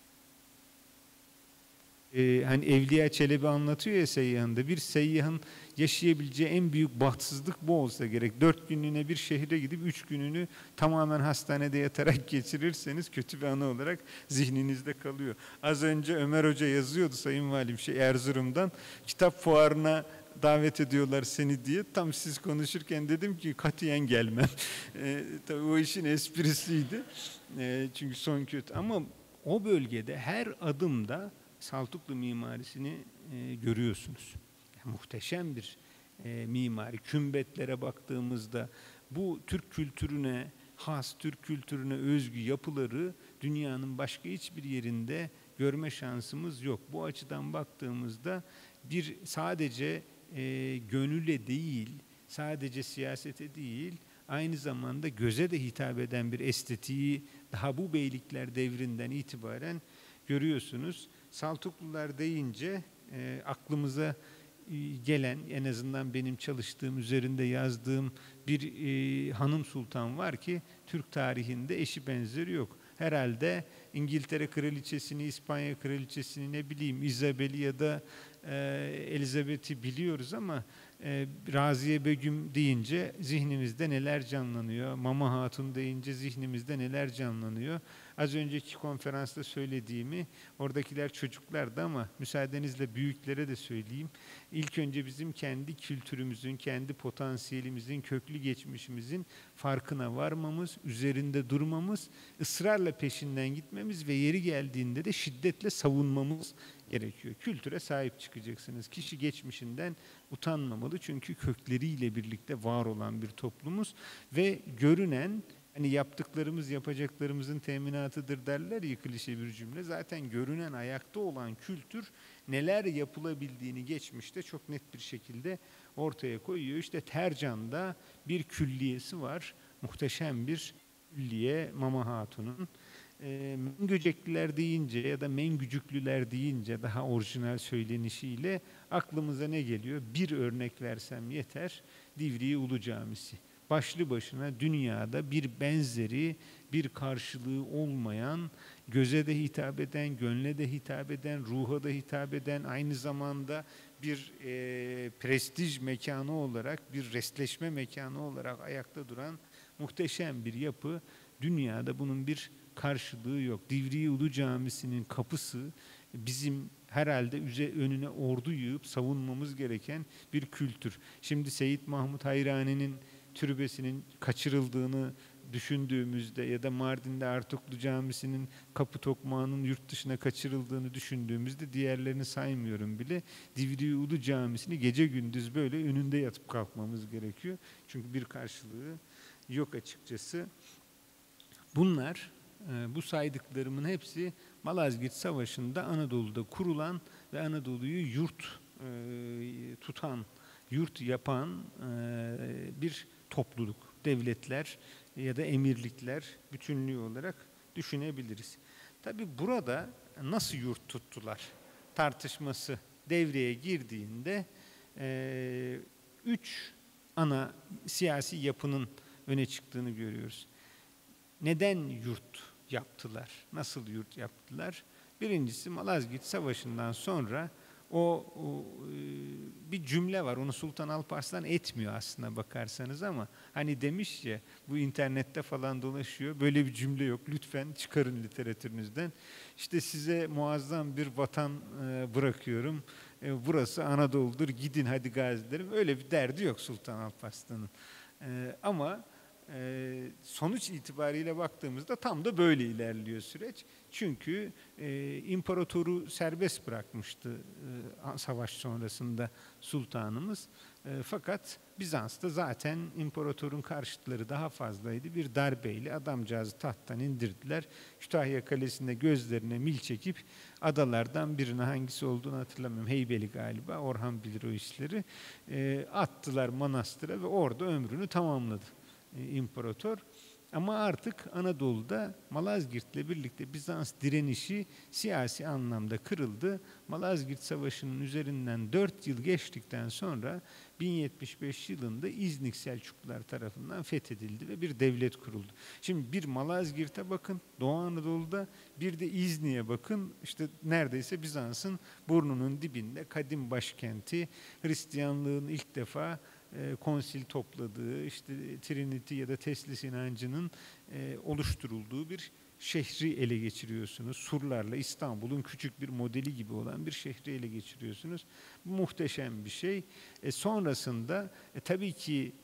E, hani Evliya Çelebi anlatıyor ya seyyahında. Bir seyyahın yaşayabileceği en büyük bahtsızlık bu olsa gerek. Dört günlüğüne bir şehre gidip üç gününü tamamen hastanede yatarak geçirirseniz kötü bir anı olarak zihninizde kalıyor. Az önce Ömer Hoca yazıyordu Sayın Valim şey Erzurum'dan. Kitap fuarına davet ediyorlar seni diye. Tam siz konuşurken dedim ki katiyen gelmem. E, tabii o işin esprisiydi. E, çünkü son kötü. Ama o bölgede her adımda Saltuklu mimarisini e, görüyorsunuz. Yani muhteşem bir e, mimari. Kümbetlere baktığımızda bu Türk kültürüne has, Türk kültürüne özgü yapıları dünyanın başka hiçbir yerinde görme şansımız yok. Bu açıdan baktığımızda bir sadece e, gönüle değil, sadece siyasete değil, aynı zamanda göze de hitap eden bir estetiği daha bu beylikler devrinden itibaren görüyorsunuz. Saltuklular deyince e, aklımıza e, gelen, en azından benim çalıştığım, üzerinde yazdığım bir e, hanım sultan var ki Türk tarihinde eşi benzeri yok. Herhalde İngiltere Kraliçesini, İspanya Kraliçesini, ne bileyim İzabel'i ya da e, Elizabeth'i biliyoruz ama e, Raziye Begüm deyince zihnimizde neler canlanıyor? Mama Hatun deyince zihnimizde neler canlanıyor? Az önceki konferansta söylediğimi, oradakiler çocuklardı ama müsaadenizle büyüklere de söyleyeyim. İlk önce bizim kendi kültürümüzün, kendi potansiyelimizin, köklü geçmişimizin farkına varmamız, üzerinde durmamız, ısrarla peşinden gitmemiz ve yeri geldiğinde de şiddetle savunmamız gerekiyor. Kültüre sahip çıkacaksınız. Kişi geçmişinden utanmamalı çünkü kökleriyle birlikte var olan bir toplumuz ve görünen, hani yaptıklarımız yapacaklarımızın teminatıdır derler ya, klişe bir cümle. Zaten görünen, ayakta olan kültür neler yapılabildiğini geçmişte çok net bir şekilde ortaya koyuyor. İşte Tercan'da bir külliyesi var. Muhteşem bir külliye Mama Hatun'un. E, Mengücekliler deyince ya da Mengücüklüler deyince daha orijinal söylenişiyle aklımıza ne geliyor? Bir örnek versem yeter. Divriği Ulu Camisi. Başlı başına dünyada bir benzeri, bir karşılığı olmayan, göze de hitap eden, gönle de hitap eden, ruha da hitap eden, aynı zamanda bir e, prestij mekanı olarak, bir restleşme mekanı olarak ayakta duran muhteşem bir yapı. Dünyada bunun bir karşılığı yok. Divriği Ulu Camisi'nin kapısı bizim herhalde önüne ordu yığıp savunmamız gereken bir kültür. Şimdi Seyyid Mahmud Hayrani'nin türbesinin kaçırıldığını düşündüğümüzde ya da Mardin'de Artuklu Camisi'nin kapı tokmağının yurt dışına kaçırıldığını düşündüğümüzde, diğerlerini saymıyorum bile, Divriği Ulu Camisi'ni gece gündüz böyle önünde yatıp kalkmamız gerekiyor. Çünkü bir karşılığı yok açıkçası. Bunlar, bu saydıklarımın hepsi Malazgirt Savaşı'nda Anadolu'da kurulan ve Anadolu'yu yurt tutan, yurt yapan bir topluluk, devletler ya da emirlikler bütünlüğü olarak düşünebiliriz. Tabii burada nasıl yurt tuttular tartışması devreye girdiğinde üç ana siyasi yapının öne çıktığını görüyoruz. Neden yurt yaptılar? Nasıl yurt yaptılar? Birincisi Malazgirt Savaşı'ndan sonra o, o bir cümle var. Onu Sultan Alparslan etmiyor aslına bakarsanız ama hani demiş ya, bu internette falan dolaşıyor. Böyle bir cümle yok. Lütfen çıkarın literatürünüzden. İşte size muazzam bir vatan bırakıyorum. Burası Anadolu'dur. Gidin hadi gazilerim. Öyle bir derdi yok Sultan Alparslan'ın. Ama sonuç itibariyle baktığımızda tam da böyle ilerliyor süreç. Çünkü e, imparatoru serbest bırakmıştı e, savaş sonrasında sultanımız. E, fakat Bizans'ta zaten imparatorun karşıtları daha fazlaydı. Bir darbeyle adamcağızı tahttan indirdiler. Kütahya Kalesi'nde gözlerine mil çekip adalardan birine, hangisi olduğunu hatırlamıyorum, Heybeli galiba, Orhan bilir o işleri, e, attılar manastıra ve orada ömrünü tamamladı e, imparator. Ama artık Anadolu'da Malazgirt'le birlikte Bizans direnişi siyasi anlamda kırıldı. Malazgirt Savaşı'nın üzerinden dört yıl geçtikten sonra bin yetmiş beş yılında İznik Selçuklular tarafından fethedildi ve bir devlet kuruldu. Şimdi bir Malazgirt'e bakın Doğu Anadolu'da, bir de İznik'e bakın, işte neredeyse Bizans'ın burnunun dibinde, kadim başkenti, Hristiyanlığın ilk defa E, konsil topladığı, işte Trinity ya da Teslis inancının e, oluşturulduğu bir şehri ele geçiriyorsunuz. Surlarla İstanbul'un küçük bir modeli gibi olan bir şehri ele geçiriyorsunuz. Bu muhteşem bir şey. E, sonrasında e, tabii ki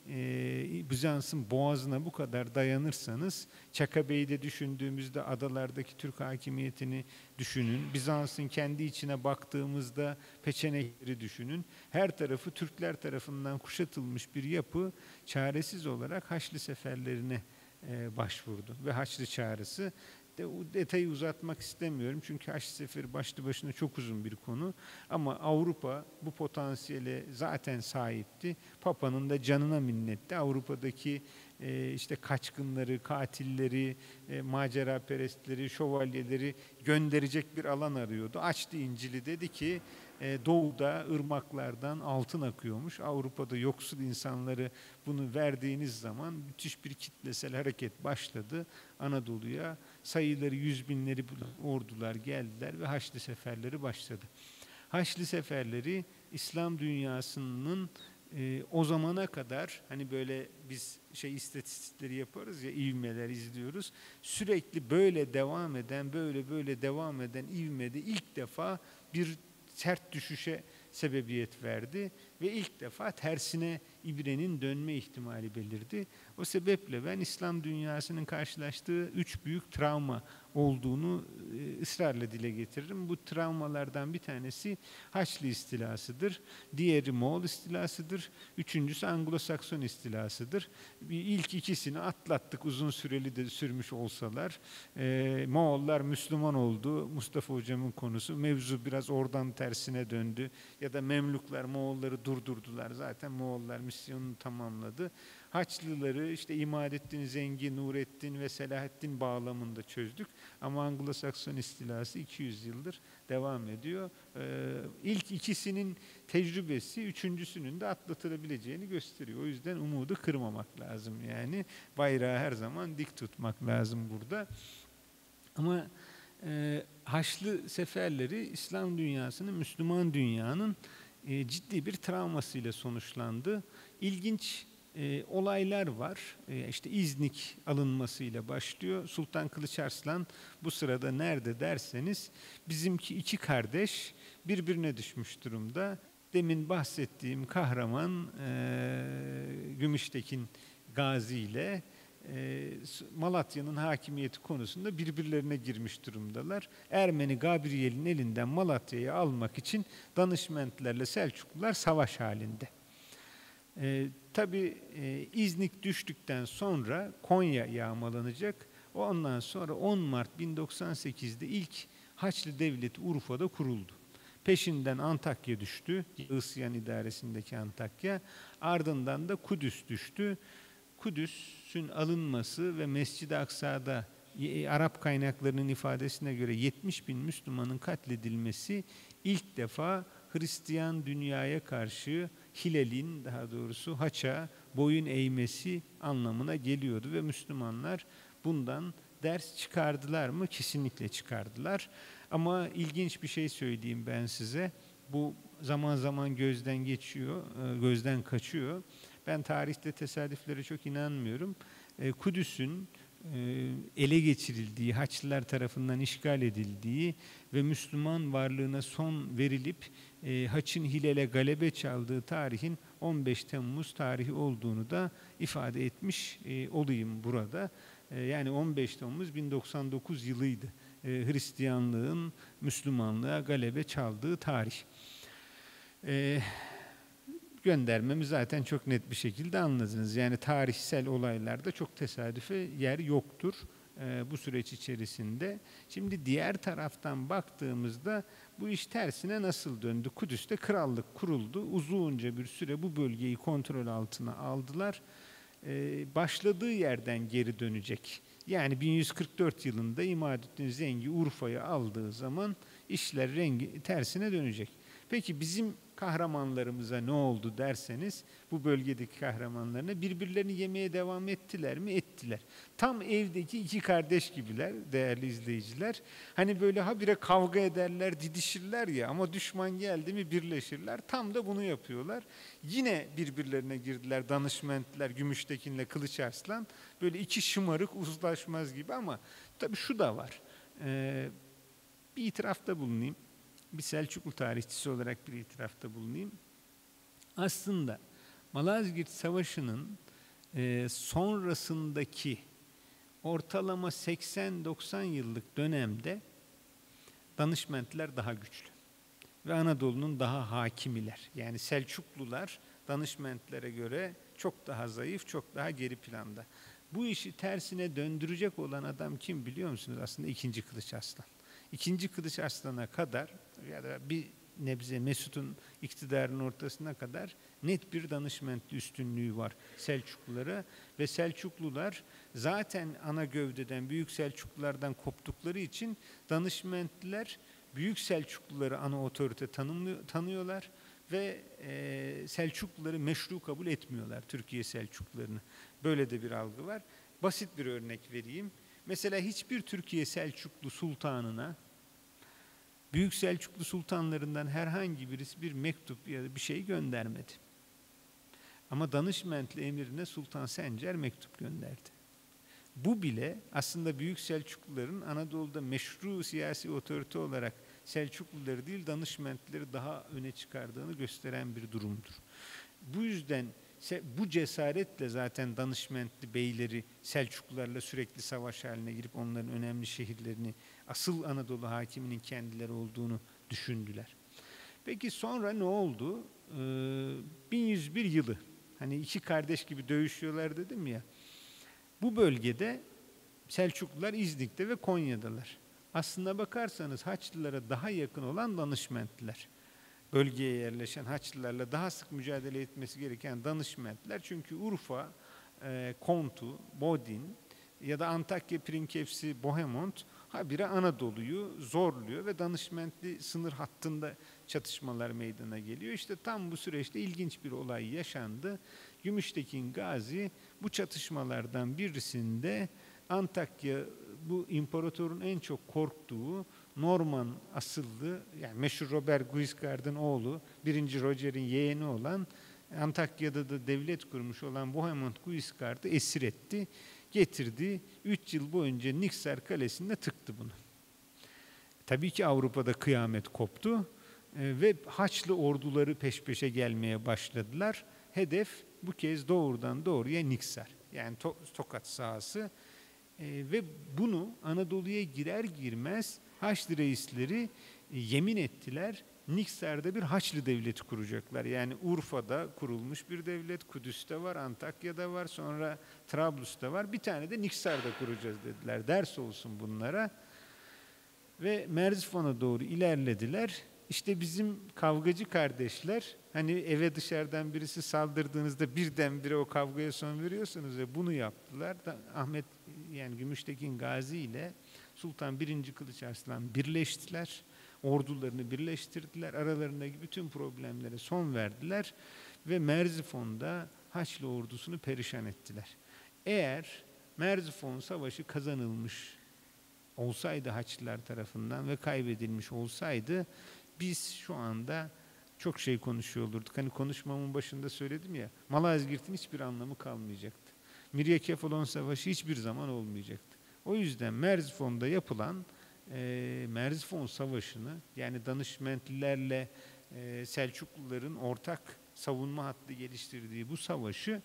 e, Bizans'ın boğazına bu kadar dayanırsanız, Çakabey'de düşündüğümüzde adalardaki Türk hakimiyetini düşünün. Bizans'ın kendi içine baktığımızda Peçenekleri düşünün. Her tarafı Türkler tarafından kuşatılmış bir yapı çaresiz olarak Haçlı seferlerine e, başvurdu. Ve Haçlı çağrısı, de, o detayı uzatmak istemiyorum çünkü Haçlı Seferi başlı başına çok uzun bir konu. Ama Avrupa bu potansiyele zaten sahipti. Papa'nın da canına minnetti. Avrupa'daki e, işte kaçkınları, katilleri, e, maceraperestleri, şövalyeleri gönderecek bir alan arıyordu. Açtı İncil'i, dedi ki e, doğuda ırmaklardan altın akıyormuş. Avrupa'da yoksul insanları bunu verdiğiniz zaman müthiş bir kitlesel hareket başladı Anadolu'ya. Sayıları yüz binleri ordular geldiler ve Haçlı seferleri başladı. Haçlı seferleri İslam dünyasının e, o zamana kadar, hani böyle biz şey istatistikleri yaparız ya, ivmeler izliyoruz. Sürekli böyle devam eden, böyle böyle devam eden ivmede ilk defa bir sert düşüşe sebebiyet verdi ve ilk defa tersine ibrenin dönme ihtimali belirdi. O sebeple ben İslam dünyasının karşılaştığı üç büyük travma olduğunu e, ısrarla dile getiririm. Bu travmalardan bir tanesi Haçlı istilasıdır. Diğeri Moğol istilasıdır. Üçüncüsü Anglo-Sakson istilasıdır. İlk ikisini atlattık, uzun süreli de sürmüş olsalar. E, Moğollar Müslüman oldu. Mustafa Hocam'ın konusu. Mevzu biraz oradan tersine döndü. Ya da Memluklar Moğolları durdurdular. Zaten Moğollar misyonunu tamamladı. Haçlıları işte İmadettin Zengi, Nurettin ve Selahaddin bağlamında çözdük. Ama Anglo-Sakson istilası iki yüz yıldır devam ediyor. Ee, ilk ikisinin tecrübesi üçüncüsünün de atlatılabileceğini gösteriyor. O yüzden umudu kırmamak lazım. Yani bayrağı her zaman dik tutmak lazım burada. Ama e, Haçlı seferleri İslam dünyasının, Müslüman dünyanın e, ciddi bir travmasıyla sonuçlandı. İlginç e, olaylar var. E, işte İznik alınmasıyla başlıyor. Sultan Kılıçarslan bu sırada nerede derseniz, bizimki iki kardeş birbirine düşmüş durumda. Demin bahsettiğim kahraman e, Gümüştekin Gazi ile Malatya'nın hakimiyeti konusunda birbirlerine girmiş durumdalar. Ermeni Gabriel'in elinden Malatya'yı almak için danışmentlerle Selçuklular savaş halinde. Ee, tabii e, İznik düştükten sonra Konya yağmalanacak. Ondan sonra on Mart bin doksan sekizde ilk Haçlı Devleti Urfa'da kuruldu. Peşinden Antakya düştü. Isyan idaresindeki Antakya. Ardından da Kudüs düştü. Kudüs'ün alınması ve Mescid-i Aksa'da Arap kaynaklarının ifadesine göre yetmiş bin Müslümanın katledilmesi ilk defa Hristiyan dünyaya karşı hilalin, daha doğrusu haça boyun eğmesi anlamına geliyordu ve Müslümanlar bundan ders çıkardılar mı? Kesinlikle çıkardılar. Ama ilginç bir şey söyleyeyim ben size. Bu zaman zaman gözden geçiyor, gözden kaçıyor. Ben tarihte tesadüflere çok inanmıyorum. Kudüs'ün ele geçirildiği, Haçlılar tarafından işgal edildiği ve Müslüman varlığına son verilip Haç'ın Hilal'e galebe çaldığı tarihin on beş Temmuz tarihi olduğunu da ifade etmiş olayım burada. Yani on beş Temmuz bin doksan dokuz yılıydı. Hristiyanlığın Müslümanlığa galebe çaldığı tarih. Göndermemi zaten çok net bir şekilde anladınız. Yani tarihsel olaylarda çok tesadüfe yer yoktur e, bu süreç içerisinde. Şimdi diğer taraftan baktığımızda bu iş tersine nasıl döndü? Kudüs'te krallık kuruldu. Uzunca bir süre bu bölgeyi kontrol altına aldılar. E, başladığı yerden geri dönecek. Yani bin yüz kırk dört yılında İmaduddin Zengi Urfa'yı aldığı zaman işler rengi tersine dönecek. Peki bizim kahramanlarımıza ne oldu derseniz, bu bölgedeki kahramanlarına birbirlerini yemeye devam ettiler mi? Ettiler. Tam evdeki iki kardeş gibiler değerli izleyiciler. Hani böyle habire kavga ederler, didişirler ya, ama düşman geldi mi birleşirler. Tam da bunu yapıyorlar. Yine birbirlerine girdiler Danışmentler, Gümüştekin'le Kılıç Arslan. Böyle iki şımarık uzlaşmaz gibi, ama tabii şu da var. Ee, bir itirafta bulunayım. Bir Selçuklu tarihçisi olarak bir itirafta bulunayım. Aslında Malazgirt Savaşı'nın e, sonrasındaki ortalama seksen doksan yıllık dönemde Danışmentler daha güçlü ve Anadolu'nun daha hakimiler. Yani Selçuklular Danışmentlere göre çok daha zayıf, çok daha geri planda. Bu işi tersine döndürecek olan adam kim biliyor musunuz? Aslında ikinci Kılıç Arslan. İkinci Kılıç Arslan'a kadar ya da bir nebze Mesut'un iktidarının ortasına kadar net bir Danışmentli üstünlüğü var Selçuklulara ve Selçuklular zaten ana gövdeden Büyük Selçuklulardan koptukları için Danışmentliler Büyük Selçukluları ana otorite tanıyorlar ve e, Selçukluları meşru kabul etmiyorlar, Türkiye Selçuklularını. Böyle de bir algı var. Basit bir örnek vereyim. Mesela hiçbir Türkiye Selçuklu sultanına Büyük Selçuklu sultanlarından herhangi birisi bir mektup ya da bir şey göndermedi. Ama Danışmentli emirine Sultan Sencer mektup gönderdi. Bu bile aslında Büyük Selçukluların Anadolu'da meşru siyasi otorite olarak Selçukluları değil Danışmentlileri daha öne çıkardığını gösteren bir durumdur. Bu yüzden bu cesaretle zaten Danışmentli beyleri Selçuklularla sürekli savaş haline girip onların önemli şehirlerini asıl Anadolu hakiminin kendileri olduğunu düşündüler. Peki sonra ne oldu? Ee, bin yüz bir yılı, hani iki kardeş gibi dövüşüyorlar dedim ya, bu bölgede Selçuklular İznik'te ve Konya'dalar. Aslına bakarsanız Haçlılara daha yakın olan Danışmentliler. Bölgeye yerleşen Haçlılarla daha sık mücadele etmesi gereken Danışmentler. Çünkü Urfa, e, Kontu, Bodin ya da Antakya, Prinkepsi, Bohemond habire Anadolu'yu zorluyor ve Danışmentli sınır hattında çatışmalar meydana geliyor. İşte tam bu süreçte ilginç bir olay yaşandı. Gümüştekin Gazi bu çatışmalardan birisinde Antakya, bu imparatorun en çok korktuğu Norman asıllı, yani meşhur Robert Guiscard'ın oğlu, birinci Roger'in yeğeni olan, Antakya'da da devlet kurmuş olan Bohemond Guiscard'ı esir etti, getirdi. Üç yıl boyunca Niksar Kalesi'nde tıktı bunu. Tabii ki Avrupa'da kıyamet koptu e, ve Haçlı orduları peş peşe gelmeye başladılar. Hedef bu kez doğrudan doğruya Niksar, yani to Tokat sahası. E, ve bunu Anadolu'ya girer girmez Haçlı reisleri e, yemin ettiler. Niksar'da bir Haçlı devleti kuracaklar. Yani Urfa'da kurulmuş bir devlet, Kudüs'te var, Antakya'da var, sonra Trablus'ta var. Bir tane de Niksar'da kuracağız dediler. Ders olsun bunlara. Ve Merzifon'a doğru ilerlediler. İşte bizim kavgacı kardeşler, hani eve dışarıdan birisi saldırdığınızda birdenbire o kavgaya son veriyorsunuz ve bunu yaptılar. Da Ahmet, yani Gümüştekin Gazi ile Sultan birinci Kılıç Arslan birleştiler. Ordularını birleştirdiler. Aralarındaki bütün problemlere son verdiler. ve Merzifon'da Haçlı ordusunu perişan ettiler. Eğer Merzifon Savaşı kazanılmış olsaydı Haçlılar tarafından ve kaybedilmiş olsaydı biz şu anda çok şey konuşuyor olurduk. Hani konuşmamın başında söyledim ya, Malazgirt'in hiçbir anlamı kalmayacaktı. Mirya Kefalon Savaşı hiçbir zaman olmayacaktı. O yüzden Merzifon'da yapılan e, Merzifon Savaşı'nı, yani Danışmentlilerle e, Selçukluların ortak savunma hattı geliştirdiği bu savaşı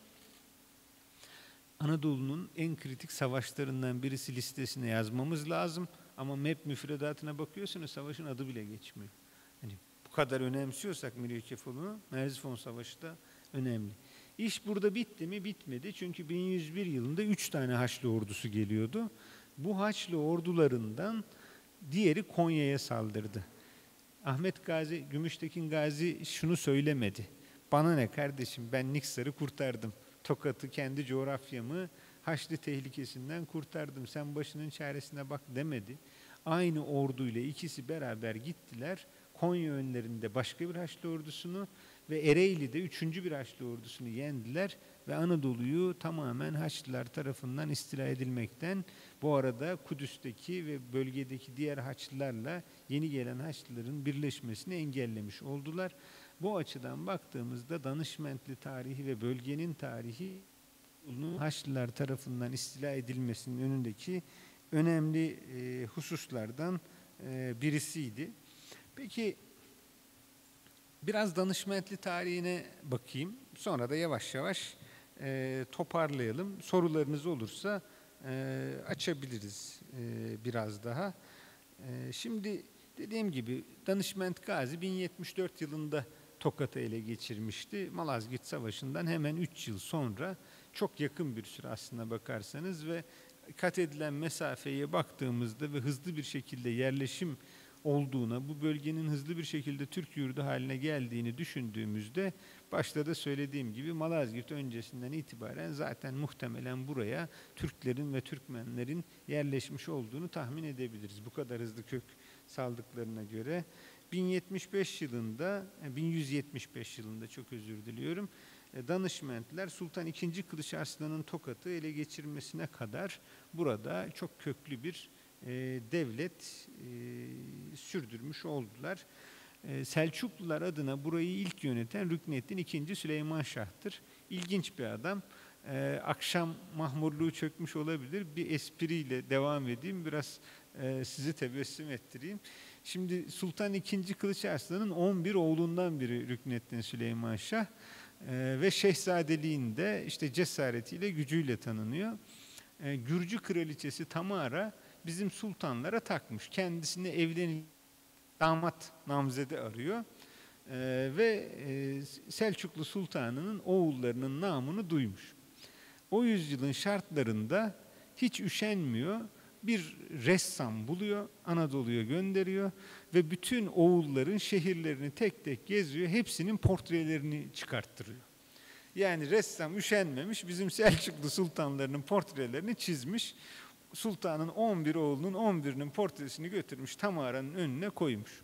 Anadolu'nun en kritik savaşlarından birisi listesine yazmamız lazım. Ama M E P müfredatına bakıyorsunuz savaşın adı bile geçmiyor. Hani bu kadar önemsiyorsak Mirya Kefalon'u, Merzifon Savaşı da önemli. İş burada bitti mi? Bitmedi. Çünkü bin yüz bir yılında üç tane Haçlı ordusu geliyordu. Bu Haçlı ordularından diğeri Konya'ya saldırdı. Ahmet Gazi, Gümüştekin Gazi şunu söylemedi. Bana ne kardeşim, ben Niksar'ı kurtardım. Tokat'ı, kendi coğrafyamı Haçlı tehlikesinden kurtardım. Sen başının çaresine bak demedi. Aynı orduyla ikisi beraber gittiler. Konya önlerinde başka bir Haçlı ordusunu ve Ereğli'de üçüncü bir Haçlı ordusunu yendiler ve Anadolu'yu tamamen Haçlılar tarafından istila edilmekten, bu arada Kudüs'teki ve bölgedeki diğer Haçlılarla yeni gelen Haçlıların birleşmesini engellemiş oldular. Bu açıdan baktığımızda Danışmentli tarihi ve bölgenin tarihi Haçlılar tarafından istila edilmesinin önündeki önemli e, hususlardan e, birisiydi. Peki biraz Danışmentli tarihine bakayım. Sonra da yavaş yavaş e, toparlayalım. Sorularınız olursa e, açabiliriz e, biraz daha. E, şimdi dediğim gibi Danışment Gazi bin yetmiş dört yılında Tokat'ı ele geçirmişti. Malazgirt Savaşı'ndan hemen üç yıl sonra, çok yakın bir süre aslına bakarsanız ve kat edilen mesafeye baktığımızda ve hızlı bir şekilde yerleşim olduğuna, bu bölgenin hızlı bir şekilde Türk yurdu haline geldiğini düşündüğümüzde, başta da söylediğim gibi Malazgirt öncesinden itibaren zaten muhtemelen buraya Türklerin ve Türkmenlerin yerleşmiş olduğunu tahmin edebiliriz. Bu kadar hızlı kök saldıklarına göre. bin yetmiş beş yılında, bin yüz yetmiş beş yılında çok özür diliyorum, Danışmentler Sultan ikinci. Kılıç Arslan'ın Tokat'ı ele geçirmesine kadar burada çok köklü bir e, devlet e, sürdürmüş oldular. E, Selçuklular adına burayı ilk yöneten Rükneddin ikinci. Süleyman Şah'tır. İlginç bir adam. E, akşam mahmurluğu çökmüş olabilir. Bir espriyle devam edeyim. Biraz e, sizi tebessüm ettireyim. Şimdi Sultan ikinci. Kılıç Arslan'ın on bir oğlundan biri Rükneddin Süleyman Şah. Ee, ve şehzadeliğinde işte cesaretiyle, gücüyle tanınıyor. Ee, Gürcü kraliçesi Tamara bizim sultanlara takmış. Kendisine evlenip damat namzede arıyor. Ee, ve e, Selçuklu sultanının oğullarının namını duymuş. O yüzyılın şartlarında hiç üşenmiyor. Bir ressam buluyor, Anadolu'ya gönderiyor ve bütün oğulların şehirlerini tek tek geziyor, hepsinin portrelerini çıkarttırıyor. Yani ressam üşenmemiş, bizim Selçuklu sultanlarının portrelerini çizmiş. Sultanın on bir oğlunun on birinin portresini götürmüş, Tamara'nın önüne koymuş.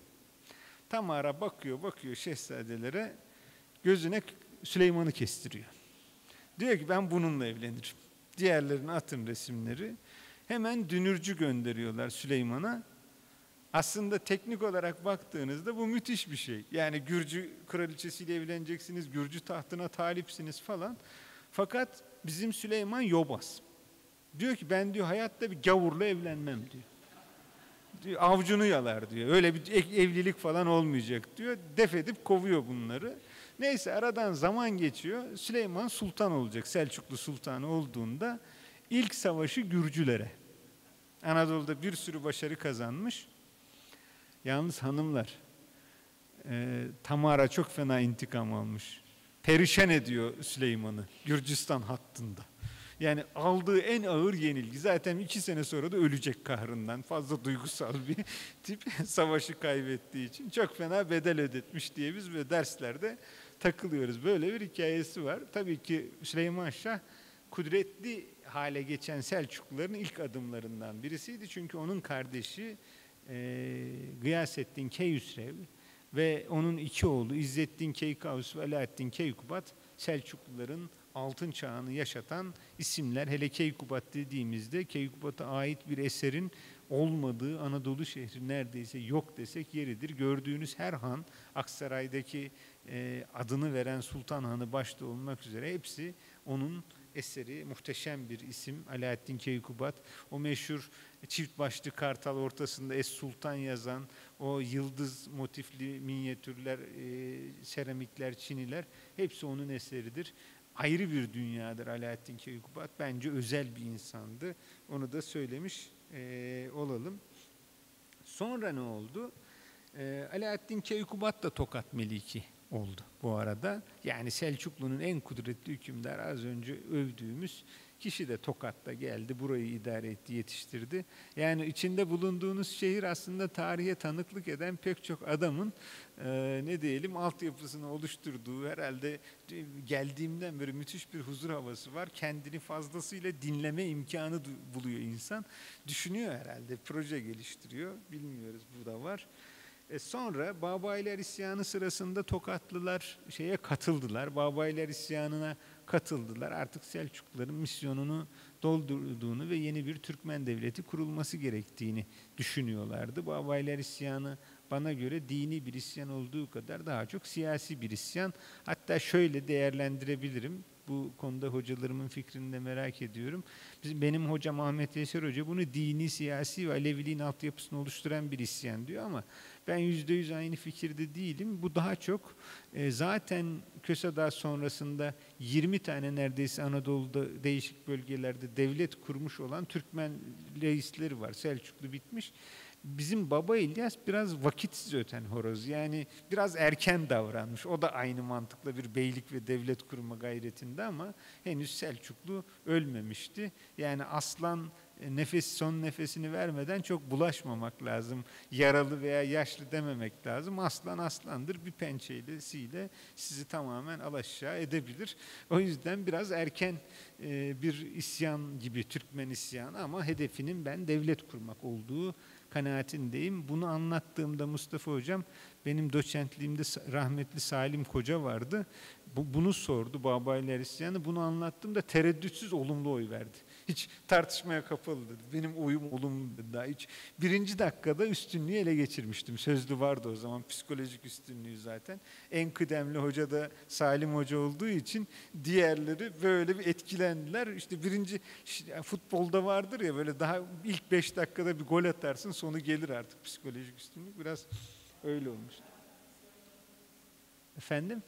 Tamara bakıyor, bakıyor şehzadelere, gözüne Süleyman'ı kestiriyor. Diyor ki ben bununla evlenirim. Diğerlerine atın resimleri. Hemen dünürcü gönderiyorlar Süleyman'a. Aslında teknik olarak baktığınızda bu müthiş bir şey. Yani Gürcü kraliçesiyle evleneceksiniz, Gürcü tahtına talipsiniz falan. Fakat bizim Süleyman yobaz. Diyor ki ben diyor hayatta bir gavurla evlenmem diyor. diyor avcunu yalar diyor. Öyle bir evlilik falan olmayacak diyor. Def edip kovuyor bunları. Neyse aradan zaman geçiyor. Süleyman sultan olacak. Selçuklu sultanı olduğunda ilk savaşı Gürcülere. Anadolu'da bir sürü başarı kazanmış. Yalnız hanımlar, e, Tamara çok fena intikam almış. Perişan ediyor Süleyman'ı Gürcistan hattında. Yani aldığı en ağır yenilgi. Zaten iki sene sonra da ölecek kahrından. Fazla duygusal bir tip, savaşı kaybettiği için. Çok fena bedel ödetmiş diye biz böyle derslerde takılıyoruz. Böyle bir hikayesi var. Tabii ki Süleyman Şah kudretli hale geçen Selçukluların ilk adımlarından birisiydi. Çünkü onun kardeşi e, Gıyasettin Keyhüsrev ve onun iki oğlu İzzettin Keykubat ve Alaaddin Keykubat Selçukluların altın çağını yaşatan isimler. Hele Keykubat dediğimizde Keykubat'a ait bir eserin olmadığı Anadolu şehri neredeyse yok desek yeridir. Gördüğünüz her han, Aksaray'daki e, adını veren Sultan Hanı başta olmak üzere hepsi onun eseri. Muhteşem bir isim Alaaddin Keykubat. O meşhur çift başlı kartal ortasında Es Sultan yazan, o yıldız motifli minyatürler, e, seramikler, çiniler hepsi onun eseridir. Ayrı bir dünyadır Alaaddin Keykubat. Bence özel bir insandı. Onu da söylemiş e, olalım. Sonra ne oldu? E, Alaaddin Keykubat da Tokat Meliki oldu bu arada. Yani Selçuklu'nun en kudretli hükümdarı az önce övdüğümüz kişi de Tokat'ta geldi, burayı idare etti, yetiştirdi. Yani içinde bulunduğunuz şehir aslında tarihe tanıklık eden pek çok adamın e, ne diyelim altyapısını oluşturduğu, herhalde geldiğimden beri müthiş bir huzur havası var. Kendini fazlasıyla dinleme imkanı buluyor insan. Düşünüyor herhalde, proje geliştiriyor. Bilmiyoruz, bu da var. E sonra Babayiler İsyanı sırasında Tokatlılar şeye katıldılar. Babayiler İsyanı'na katıldılar. Artık Selçukluların misyonunu doldurduğunu ve yeni bir Türkmen devleti kurulması gerektiğini düşünüyorlardı. Babayiler İsyanı bana göre dini bir isyan olduğu kadar daha çok siyasi bir isyan. Hatta şöyle değerlendirebilirim. Bu konuda hocalarımın fikrini de merak ediyorum. Bizim, benim hocam Ahmet Yaşar Hoca bunu dini, siyasi ve Aleviliğin altyapısını oluşturan bir isyan diyor ama ben yüzde yüz aynı fikirde değilim. Bu daha çok e, zaten Köse sonrasında yirmi tane neredeyse Anadolu'da değişik bölgelerde devlet kurmuş olan Türkmen reisleri var. Selçuklu bitmiş. Bizim Baba İlyas biraz vakitsiz öten horoz. Yani biraz erken davranmış. O da aynı mantıkla bir beylik ve devlet kurma gayretinde ama henüz Selçuklu ölmemişti. Yani aslan nefes son nefesini vermeden çok bulaşmamak lazım. Yaralı veya yaşlı dememek lazım. Aslan aslandır. Bir pençesiyle sizi tamamen alaşağı edebilir. O yüzden biraz erken bir isyan gibi Türkmen isyanı ama hedefinin ben devlet kurmak olduğu kanaatindeyim. Bunu anlattığımda Mustafa Hocam, benim doçentliğimde rahmetli Salim Koca vardı. Bu, bunu sordu Babayiler İsyanı. Bunu anlattığımda tereddütsüz olumlu oy verdi. Hiç tartışmaya kapalı dedi. Benim oyum olumlu dedi. Daha hiç. Birinci dakikada üstünlüğü ele geçirmiştim. Sözlü vardı o zaman. Psikolojik üstünlüğü zaten. En kıdemli hoca da Salim Hoca olduğu için diğerleri böyle bir etkilendiler. İşte birinci futbolda vardır ya, böyle daha ilk beş dakikada bir gol atarsın, sonu gelir artık psikolojik üstünlük. Biraz öyle olmuştu. Efendim?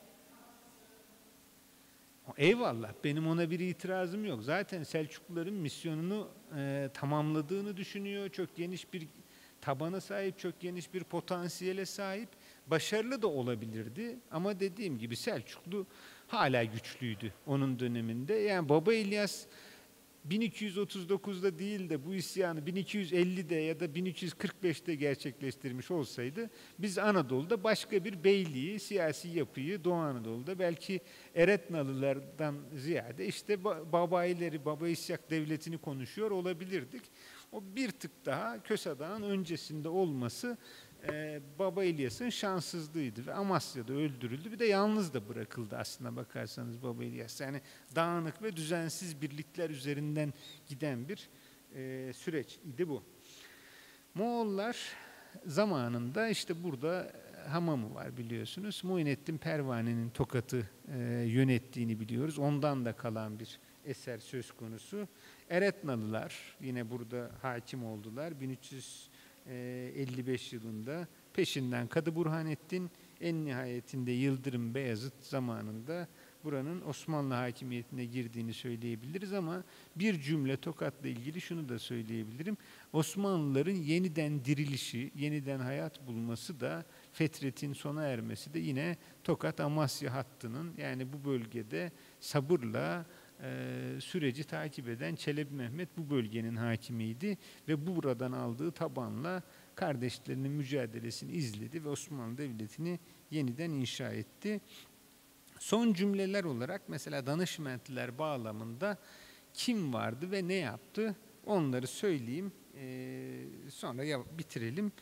Eyvallah, benim ona bir itirazım yok. Zaten Selçukluların misyonunu e, tamamladığını düşünüyor. Çok geniş bir tabana sahip, çok geniş bir potansiyele sahip. Başarılı da olabilirdi ama dediğim gibi Selçuklu hala güçlüydü onun döneminde. Yani Baba İlyas bin iki yüz otuz dokuzda değil de bu isyanı bin iki yüz ellide ya da bin iki yüz kırk beşte gerçekleştirmiş olsaydı biz Anadolu'da başka bir beyliği, siyasi yapıyı Doğu Anadolu'da belki Eretnalılardan ziyade işte Babayileri, Baba İsyak Devleti'ni konuşuyor olabilirdik. O bir tık daha Köse Dağı'nın öncesinde olması Ee, Baba İlyas'ın şanssızlığıydı ve Amasya'da öldürüldü. Bir de yalnız da bırakıldı aslına bakarsanız Baba İlyas. Yani dağınık ve düzensiz birlikler üzerinden giden bir e, süreç idi bu. Moğollar zamanında işte burada hamamı var biliyorsunuz. Muinettin Pervane'nin Tokat'ı e, yönettiğini biliyoruz. Ondan da kalan bir eser söz konusu. Eretnalılar yine burada hakim oldular. bin üç yüz elli beş yılında peşinden Kadı Burhanettin, en nihayetinde Yıldırım Beyazıt zamanında buranın Osmanlı hakimiyetine girdiğini söyleyebiliriz ama bir cümle Tokat'la ilgili şunu da söyleyebilirim. Osmanlıların yeniden dirilişi, yeniden hayat bulması da fetretin sona ermesi de yine Tokat-Amasya hattının, yani bu bölgede sabırla Ee, süreci takip eden Çelebi Mehmet bu bölgenin hakimiydi ve bu buradan aldığı tabanla kardeşlerinin mücadelesini izledi ve Osmanlı Devleti'ni yeniden inşa etti. Son cümleler olarak mesela Danışmentliler bağlamında kim vardı ve ne yaptı onları söyleyeyim, ee, sonra ya bitirelim.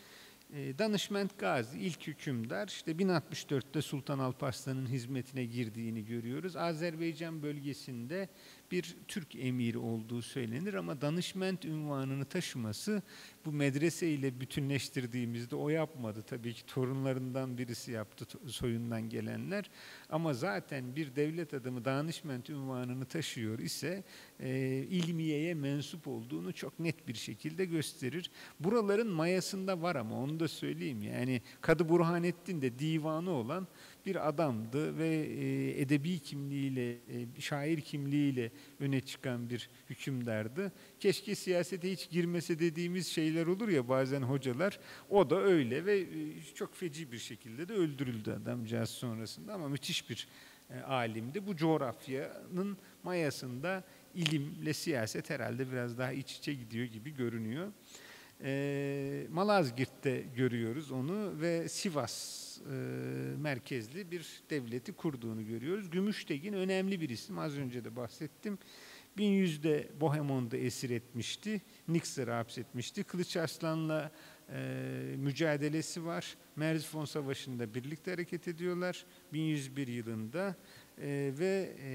E, Danışment Gazi ilk hükümdar, işte bin altmış dörtte Sultan Alparslan'ın hizmetine girdiğini görüyoruz. Azerbaycan bölgesinde bir Türk emiri olduğu söylenir ama danışment unvanını taşıması bu medrese ile bütünleştirdiğimizde o yapmadı. Tabii ki torunlarından birisi yaptı, soyundan gelenler. Ama zaten bir devlet adamı danışment unvanını taşıyor ise e, ilmiyeye mensup olduğunu çok net bir şekilde gösterir. Buraların mayasında var ama onu da söyleyeyim. Yani Kadı Burhanettin de divanı olan bir adamdı ve e, edebi kimliğiyle, e, şair kimliğiyle öne çıkan bir hükümdardı. Keşke siyasete hiç girmese dediğimiz şeyler olur ya bazen hocalar. O da öyle ve e, çok feci bir şekilde de öldürüldü adamcağız sonrasında ama müthiş bir e, alimdi. Bu coğrafyanın mayasında ilimle siyaset herhalde biraz daha iç içe gidiyor gibi görünüyor. E, Malazgirt'te görüyoruz onu ve Sivas e, merkezli bir devleti kurduğunu görüyoruz. Gümüştegin önemli bir isim, az önce de bahsettim. bin yüzde Bohemon'da esir etmişti, Niksar'ı hapsetmişti. Kılıç Arslan'la e, mücadelesi var. Merzifon Savaşı'nda birlikte hareket ediyorlar bin yüz bir yılında e, ve e,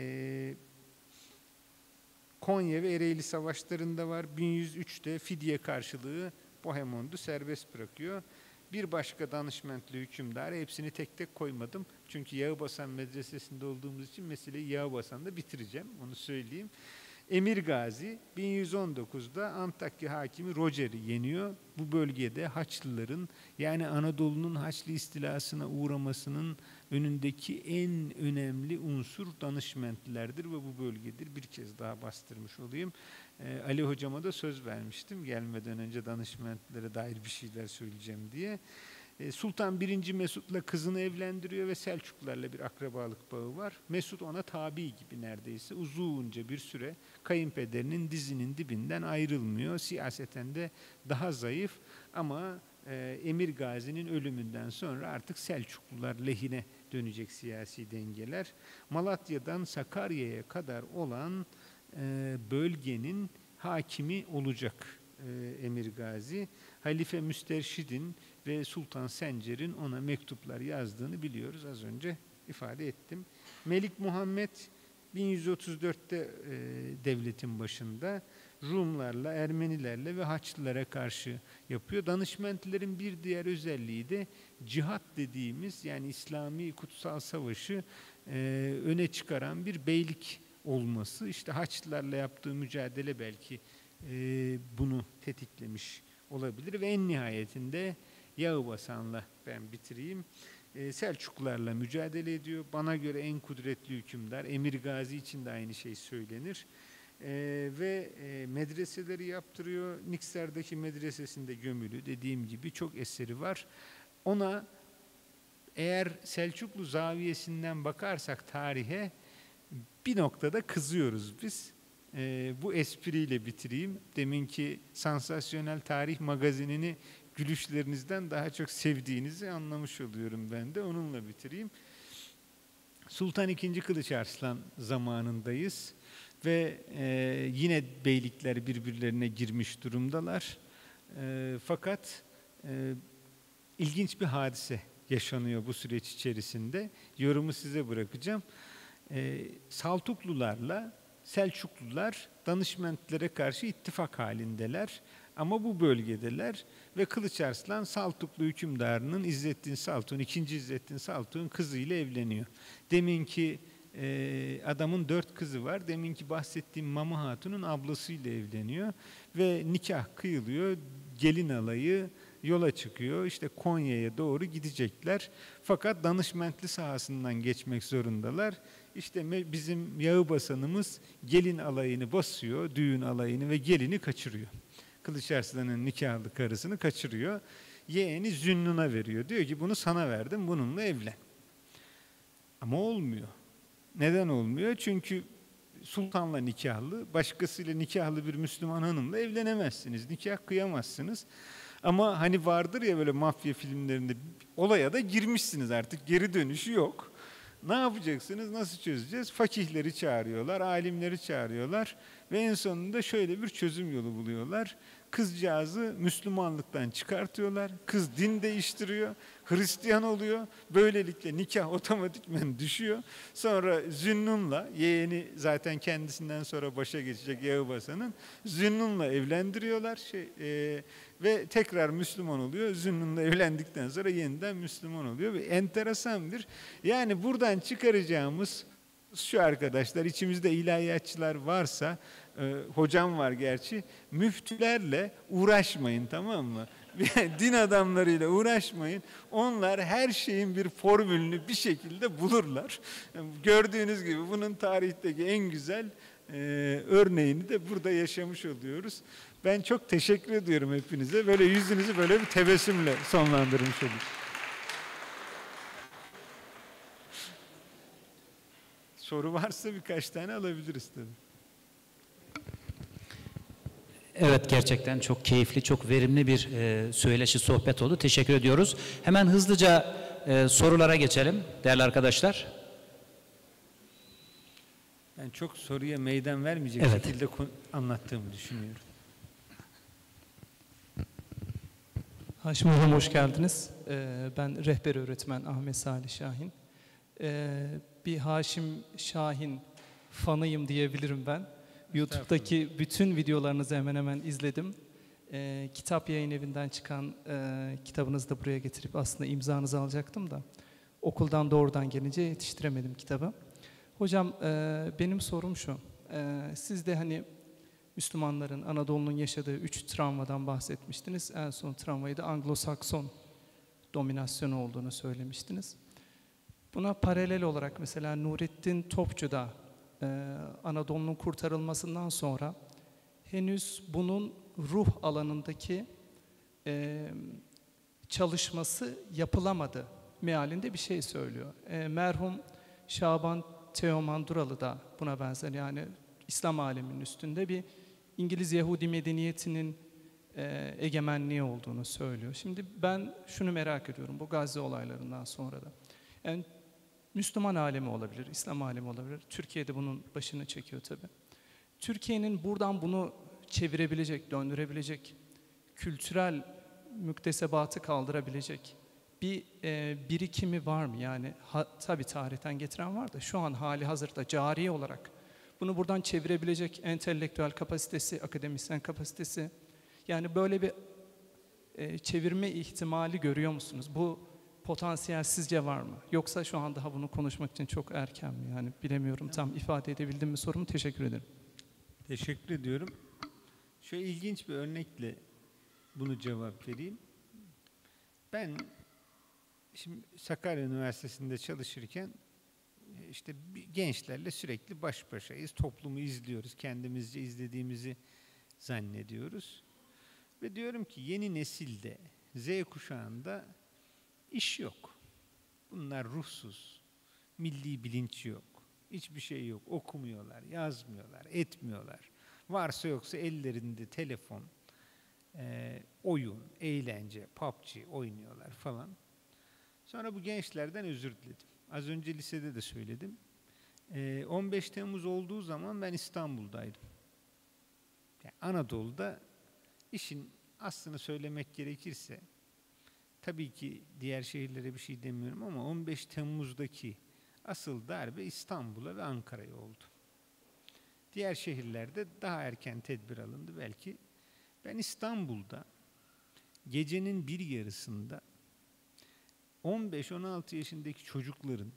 Konya ve Ereğli Savaşları'nda var. bin yüz üçte fidye karşılığı Bohemon'du serbest bırakıyor. Bir başka danışmentli hükümdar, hepsini tek tek koymadım. Çünkü Yağbasan medresesinde olduğumuz için meseleyi Yağbasan'da bitireceğim, onu söyleyeyim. Emir Gazi bin yüz on dokuzda Antakya hakimi Roger'i yeniyor. Bu bölgede Haçlıların, yani Anadolu'nun Haçlı istilasına uğramasının önündeki en önemli unsur danışmentlerdir ve bu bölgedir. Bir kez daha bastırmış olayım. Ee, Ali hocama da söz vermiştim gelmeden önce danışmentlere dair bir şeyler söyleyeceğim diye. Sultan birinci. Mesut'la kızını evlendiriyor ve Selçuklularla bir akrabalık bağı var. Mesut ona tabi gibi neredeyse uzunca bir süre kayınpederinin dizinin dibinden ayrılmıyor. Siyaseten de daha zayıf ama e, Emir Gazi'nin ölümünden sonra artık Selçuklular lehine dönecek siyasi dengeler. Malatya'dan Sakarya'ya kadar olan e, bölgenin hakimi olacak e, Emir Gazi. Halife Müsterşid'in ve Sultan Sencer'in ona mektuplar yazdığını biliyoruz. Az önce ifade ettim. Melik Muhammed bin yüz otuz dörtte e, devletin başında Rumlarla, Ermenilerle ve Haçlılara karşı yapıyor. Danışmentlerin bir diğer özelliği de cihat dediğimiz, yani İslami kutsal savaşı e, öne çıkaran bir beylik olması. İşte Haçlılarla yaptığı mücadele belki e, bunu tetiklemiş olabilir ve en nihayetinde Yağbasan'la ben bitireyim. Ee, Selçuklularla mücadele ediyor. Bana göre en kudretli hükümdar. Emir Gazi için de aynı şey söylenir. Ee, ve e, medreseleri yaptırıyor. Niksar'daki medresesinde gömülü. Dediğim gibi çok eseri var. Ona eğer Selçuklu zaviyesinden bakarsak tarihe bir noktada kızıyoruz biz. Ee, bu espriyle bitireyim. Deminki sansasyonel tarih magazinini gülüşlerinizden daha çok sevdiğinizi anlamış oluyorum ben de. Onunla bitireyim. Sultan ikinci. Kılıç Arslan zamanındayız ve e, yine beylikler birbirlerine girmiş durumdalar. E, fakat e, ilginç bir hadise yaşanıyor bu süreç içerisinde. Yorumu size bırakacağım. E, Saltuklularla Selçuklular danışmentlere karşı ittifak halindeler. Ama bu bölgedeler ve Kılıç Arslan Saltuklu hükümdarının İzzettin Saltuk'un, ikinci. İzzettin Saltuk'un kızıyla evleniyor. Deminki e, adamın dört kızı var. Deminki bahsettiğim Mama Hatun'un ablasıyla evleniyor ve nikah kıyılıyor. Gelin alayı yola çıkıyor. İşte Konya'ya doğru gidecekler. Fakat danışmentli sahasından geçmek zorundalar. İşte bizim Yağbasanımız gelin alayını basıyor, düğün alayını ve gelini kaçırıyor. Kılıç Arslan'ın nikahlı karısını kaçırıyor. Yeğeni Zünnun'a veriyor. Diyor ki bunu sana verdim, bununla evlen. Ama olmuyor. Neden olmuyor? Çünkü sultanla nikahlı, başkasıyla nikahlı bir Müslüman hanımla evlenemezsiniz. Nikah kıyamazsınız. Ama hani vardır ya böyle mafya filmlerinde, olaya da girmişsiniz artık, geri dönüşü yok. Ne yapacaksınız? Nasıl çözeceğiz? Fakihleri çağırıyorlar, alimleri çağırıyorlar ve en sonunda şöyle bir çözüm yolu buluyorlar. Kızcağızı Müslümanlıktan çıkartıyorlar. Kız din değiştiriyor, Hristiyan oluyor. Böylelikle nikah otomatikmen düşüyor. Sonra Zünnun'la, yeğeni zaten kendisinden sonra başa geçecek Yağıbasa'nın, Zünnun'la evlendiriyorlar. Şey, e, ve tekrar Müslüman oluyor. Zünnun'la evlendikten sonra yeniden Müslüman oluyor. Ve enteresan bir, yani buradan çıkaracağımız şu arkadaşlar, içimizde ilahiyatçılar varsa, e, hocam var gerçi, müftülerle uğraşmayın, tamam mı? Din adamlarıyla uğraşmayın. Onlar her şeyin bir formülünü bir şekilde bulurlar. Gördüğünüz gibi bunun tarihteki en güzel e, örneğini de burada yaşamış oluyoruz. Ben çok teşekkür ediyorum hepinize. Böyle yüzünüzü böyle bir tebessümle sonlandırmış olayım. Soru varsa birkaç tane alabiliriz tabii. Evet, gerçekten çok keyifli, çok verimli bir e, söyleşi, sohbet oldu. Teşekkür ediyoruz. Hemen hızlıca e, sorulara geçelim değerli arkadaşlar. Ben çok soruya meydan vermeyecek Evet. şekilde anlattığımı düşünüyorum. Haşim Hocam hoş geldiniz. Ee, ben rehber öğretmen Ahmet Salih Şahin. Ee, bir Haşim Şahin fanıyım diyebilirim ben. YouTube'daki bütün videolarınızı hemen hemen izledim. Ee, kitap yayın evinden çıkan e, kitabınızı da buraya getirip aslında imzanızı alacaktım da okuldan doğrudan gelince yetiştiremedim kitabı. Hocam e, benim sorum şu. E, siz de hani Müslümanların, Anadolu'nun yaşadığı üç travmadan bahsetmiştiniz. En son travmayı da Anglo-Sakson dominasyonu olduğunu söylemiştiniz. Buna paralel olarak mesela Nurettin Topçu da e, Anadolu'nun kurtarılmasından sonra henüz bunun ruh alanındaki e, çalışması yapılamadı mealinde bir şey söylüyor. E, merhum Şaban Teoman Duralı da buna benzer, yani İslam aleminin üstünde bir İngiliz Yahudi medeniyetinin e, egemenliği olduğunu söylüyor. Şimdi ben şunu merak ediyorum bu Gazze olaylarından sonra da. Yani Müslüman alemi olabilir, İslam alemi olabilir. Türkiye'de bunun başını çekiyor tabii. Türkiye'nin buradan bunu çevirebilecek, döndürebilecek, kültürel müktesebatı kaldırabilecek bir e, birikimi var mı? Yani ha, tabii tarihten getiren var da şu an hali hazırda cari olarak bunu buradan çevirebilecek entelektüel kapasitesi, akademisyen kapasitesi, yani böyle bir e, çevirme ihtimali görüyor musunuz? Bu potansiyel sizce var mı? Yoksa şu an daha bunu konuşmak için çok erken mi? Yani bilemiyorum, tam ifade edebildim mi sorumu? Teşekkür ederim. Teşekkür ediyorum. Şöyle ilginç bir örnekle bunu cevap vereyim. Ben şimdi Sakarya Üniversitesi'nde çalışırken işte gençlerle sürekli baş başayız. Toplumu izliyoruz. Kendimizce izlediğimizi zannediyoruz. Ve diyorum ki yeni nesilde, Z kuşağında iş yok. Bunlar ruhsuz. Milli bilinç yok. Hiçbir şey yok. Okumuyorlar, yazmıyorlar, etmiyorlar. Varsa yoksa ellerinde telefon, e, oyun, eğlence, P U B G oynuyorlar falan. Sonra bu gençlerden özür diledim. Az önce lisede de söyledim. E, on beş Temmuz olduğu zaman ben İstanbul'daydım. Yani Anadolu'da işin aslını söylemek gerekirse, tabii ki diğer şehirlere bir şey demiyorum ama on beş Temmuz'daki asıl darbe İstanbul'a ve Ankara'ya oldu. Diğer şehirlerde daha erken tedbir alındı belki. Ben İstanbul'da gecenin bir yarısında on beş on altı yaşındaki çocukların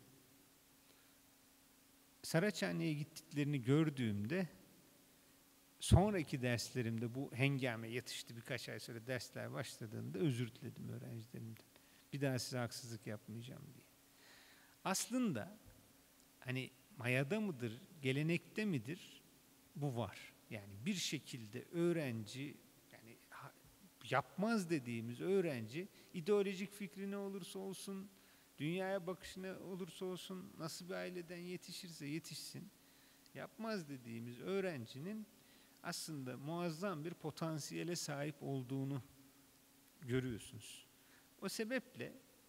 Saraçhane'ye gittiklerini gördüğümde sonraki derslerimde bu hengame yatıştı, birkaç ay sonra dersler başladığında özür diledim öğrencilerimden. Bir daha size haksızlık yapmayacağım diye. Aslında hani mayada mıdır, gelenekte midir? Bu var. Yani bir şekilde öğrenci, yani yapmaz dediğimiz öğrenci ideolojik fikri ne olursa olsun, dünyaya bakışı ne olursa olsun, nasıl bir aileden yetişirse yetişsin, yapmaz dediğimiz öğrencinin aslında muazzam bir potansiyele sahip olduğunu görüyorsunuz. O sebeple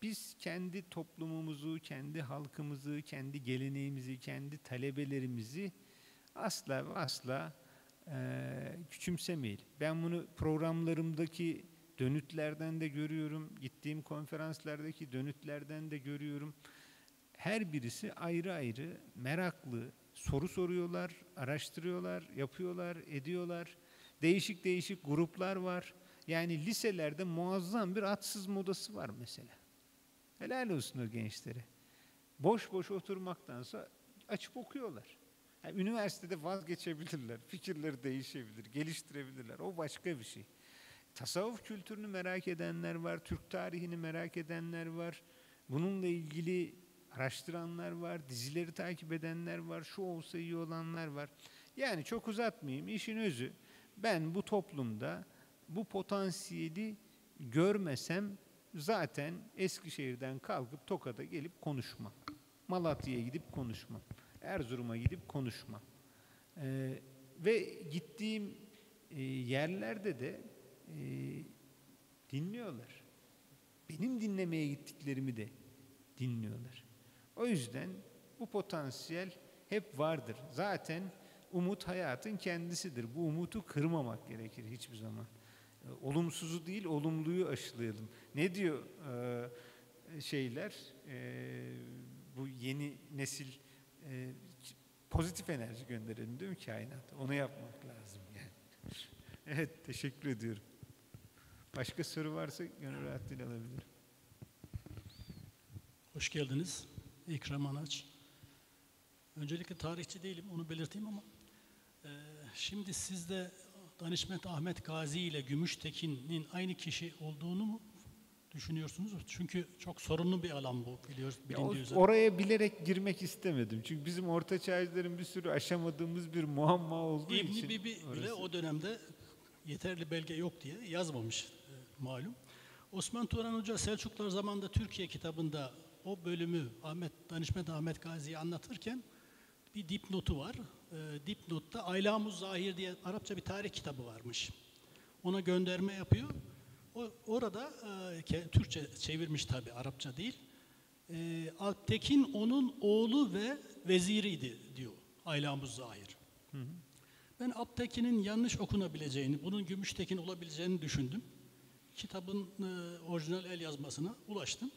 biz kendi toplumumuzu, kendi halkımızı, kendi geleneğimizi, kendi talebelerimizi asla ve asla e, küçümsemeyelim. Ben bunu programlarımdaki dönütlerden de görüyorum, gittiğim konferanslardaki dönütlerden de görüyorum. Her birisi ayrı ayrı meraklı, soru soruyorlar, araştırıyorlar, yapıyorlar, ediyorlar. Değişik değişik gruplar var. Yani liselerde muazzam bir atsız modası var mesela. Helal olsun o gençlere. Boş boş oturmaktansa açıp okuyorlar. Yani üniversitede vazgeçebilirler, fikirleri değişebilir, geliştirebilirler. O başka bir şey. Tasavvuf kültürünü merak edenler var, Türk tarihini merak edenler var. Bununla ilgili araştıranlar var, dizileri takip edenler var, şu olsa iyi olanlar var. Yani çok uzatmayayım, işin özü. Ben bu toplumda bu potansiyeli görmesem zaten Eskişehir'den kalkıp Tokat'a gelip konuşmam. Malatya'ya gidip konuşmam. Erzurum'a gidip konuşmam. Ee, ve gittiğim e, yerlerde de e, dinliyorlar. Benim dinlemeye gittiklerimi de dinliyorlar. O yüzden bu potansiyel hep vardır. Zaten umut hayatın kendisidir. Bu umutu kırmamak gerekir hiçbir zaman. E, olumsuzu değil, olumluyu aşılayalım. Ne diyor e, şeyler, e, bu yeni nesil e, pozitif enerji gönderelim değil mi kainata? Onu yapmak lazım yani. Evet, teşekkür ediyorum. Başka soru varsa gönül rahatlığıyla alabilirim. Hoş geldiniz. İkram Anaç. Öncelikle tarihçi değilim, onu belirteyim ama e, şimdi siz de Danışmet Ahmet Gazi ile Gümüştekin'in aynı kişi olduğunu mu düşünüyorsunuz? Çünkü çok sorunlu bir alan bu, biliyoruz, bilindiği üzere. Oraya bilerek girmek istemedim. Çünkü bizim Orta Çağcıların bir sürü aşamadığımız bir muamma olduğu İbn-i için. Bibi bile orası. o dönemde yeterli belge yok diye yazmamış e, malum. Osman Turan Hoca Selçuklular zamanında Türkiye kitabında o bölümü Ahmet Danışmet Ahmet Gazi'yi anlatırken bir dipnotu var. E, dipnotta Aylamuz Zahir diye Arapça bir tarih kitabı varmış. Ona gönderme yapıyor. O, orada e, ke, Türkçe çevirmiş tabi, Arapça değil. E, Alptekin onun oğlu ve veziriydi diyor Aylamuz Zahir. Hı hı. Ben Alptekin'in yanlış okunabileceğini, bunun Gümüştekin olabileceğini düşündüm. Kitabın e, orijinal el yazmasına ulaştım.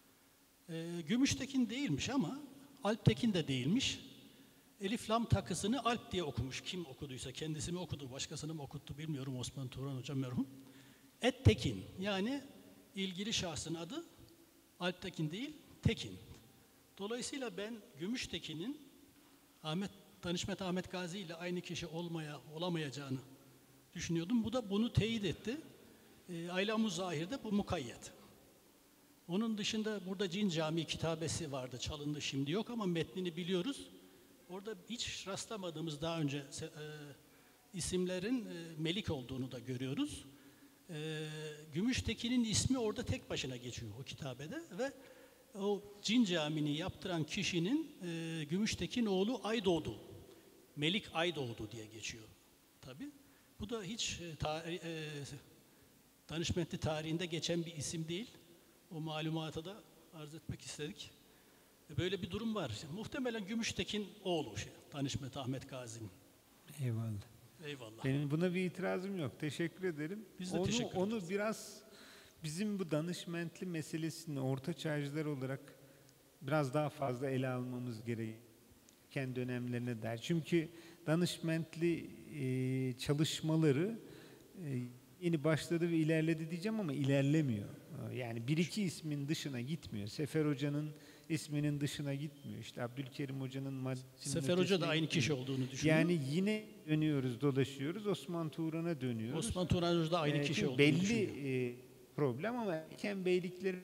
E, Gümüştekin değilmiş ama Alptekin de değilmiş. Elif lam takısını Alp diye okumuş. Kim okuduysa, kendisi mi okudu, başkasını mı okuttu bilmiyorum, Osman Turan Hoca merhum. Ettekin, yani ilgili şahsın adı Alptekin değil, Tekin. Dolayısıyla ben Gümüştekin'in Ahmet Danışmet Ahmet Gazi ile aynı kişi olmaya olamayacağını düşünüyordum. Bu da bunu teyit etti. E, Aylamuz Zahir'de bu mukayyet. Onun dışında burada Cin Camii kitabesi vardı, çalındı, şimdi yok ama metnini biliyoruz. Orada hiç rastlamadığımız daha önce e, isimlerin e, Melik olduğunu da görüyoruz. E, Gümüştekin'in ismi orada tek başına geçiyor o kitabede ve o Cin Camii'ni yaptıran kişinin e, Gümüştekin oğlu Aydoğdu, Melik Aydoğdu diye geçiyor tabii. Bu da hiç e, tarih, e, Danışmetli tarihinde geçen bir isim değil. O malumata da arz etmek istedik. E, böyle bir durum var. Muhtemelen Gümüştekin oğlu şey, Danışmet Ahmet Gazi'nin. Eyvallah. Eyvallah. Benim buna bir itirazım yok. Teşekkür ederim. Biz de onu, teşekkür ederiz. Onu biraz bizim bu danışmentli meselesini Orta Çağcılar olarak biraz daha fazla ele almamız gerekiyor. Kendi dönemlerine dair. Çünkü danışmentli e, çalışmaları e, yeni başladı ve ilerledi diyeceğim ama ilerlemiyor. Yani bir iki ismin dışına gitmiyor. Sefer Hoca'nın isminin dışına gitmiyor. İşte Abdülkerim Hoca'nın maddesinin Sefer Hoca da aynı kişi olduğunu düşünüyor. Yani yine dönüyoruz, dolaşıyoruz. Osman Turan'a dönüyoruz. Osman Turan Hoca da aynı Ee, kişi çünkü olduğunu belli düşünüyor. e, problem ama erken beylikleri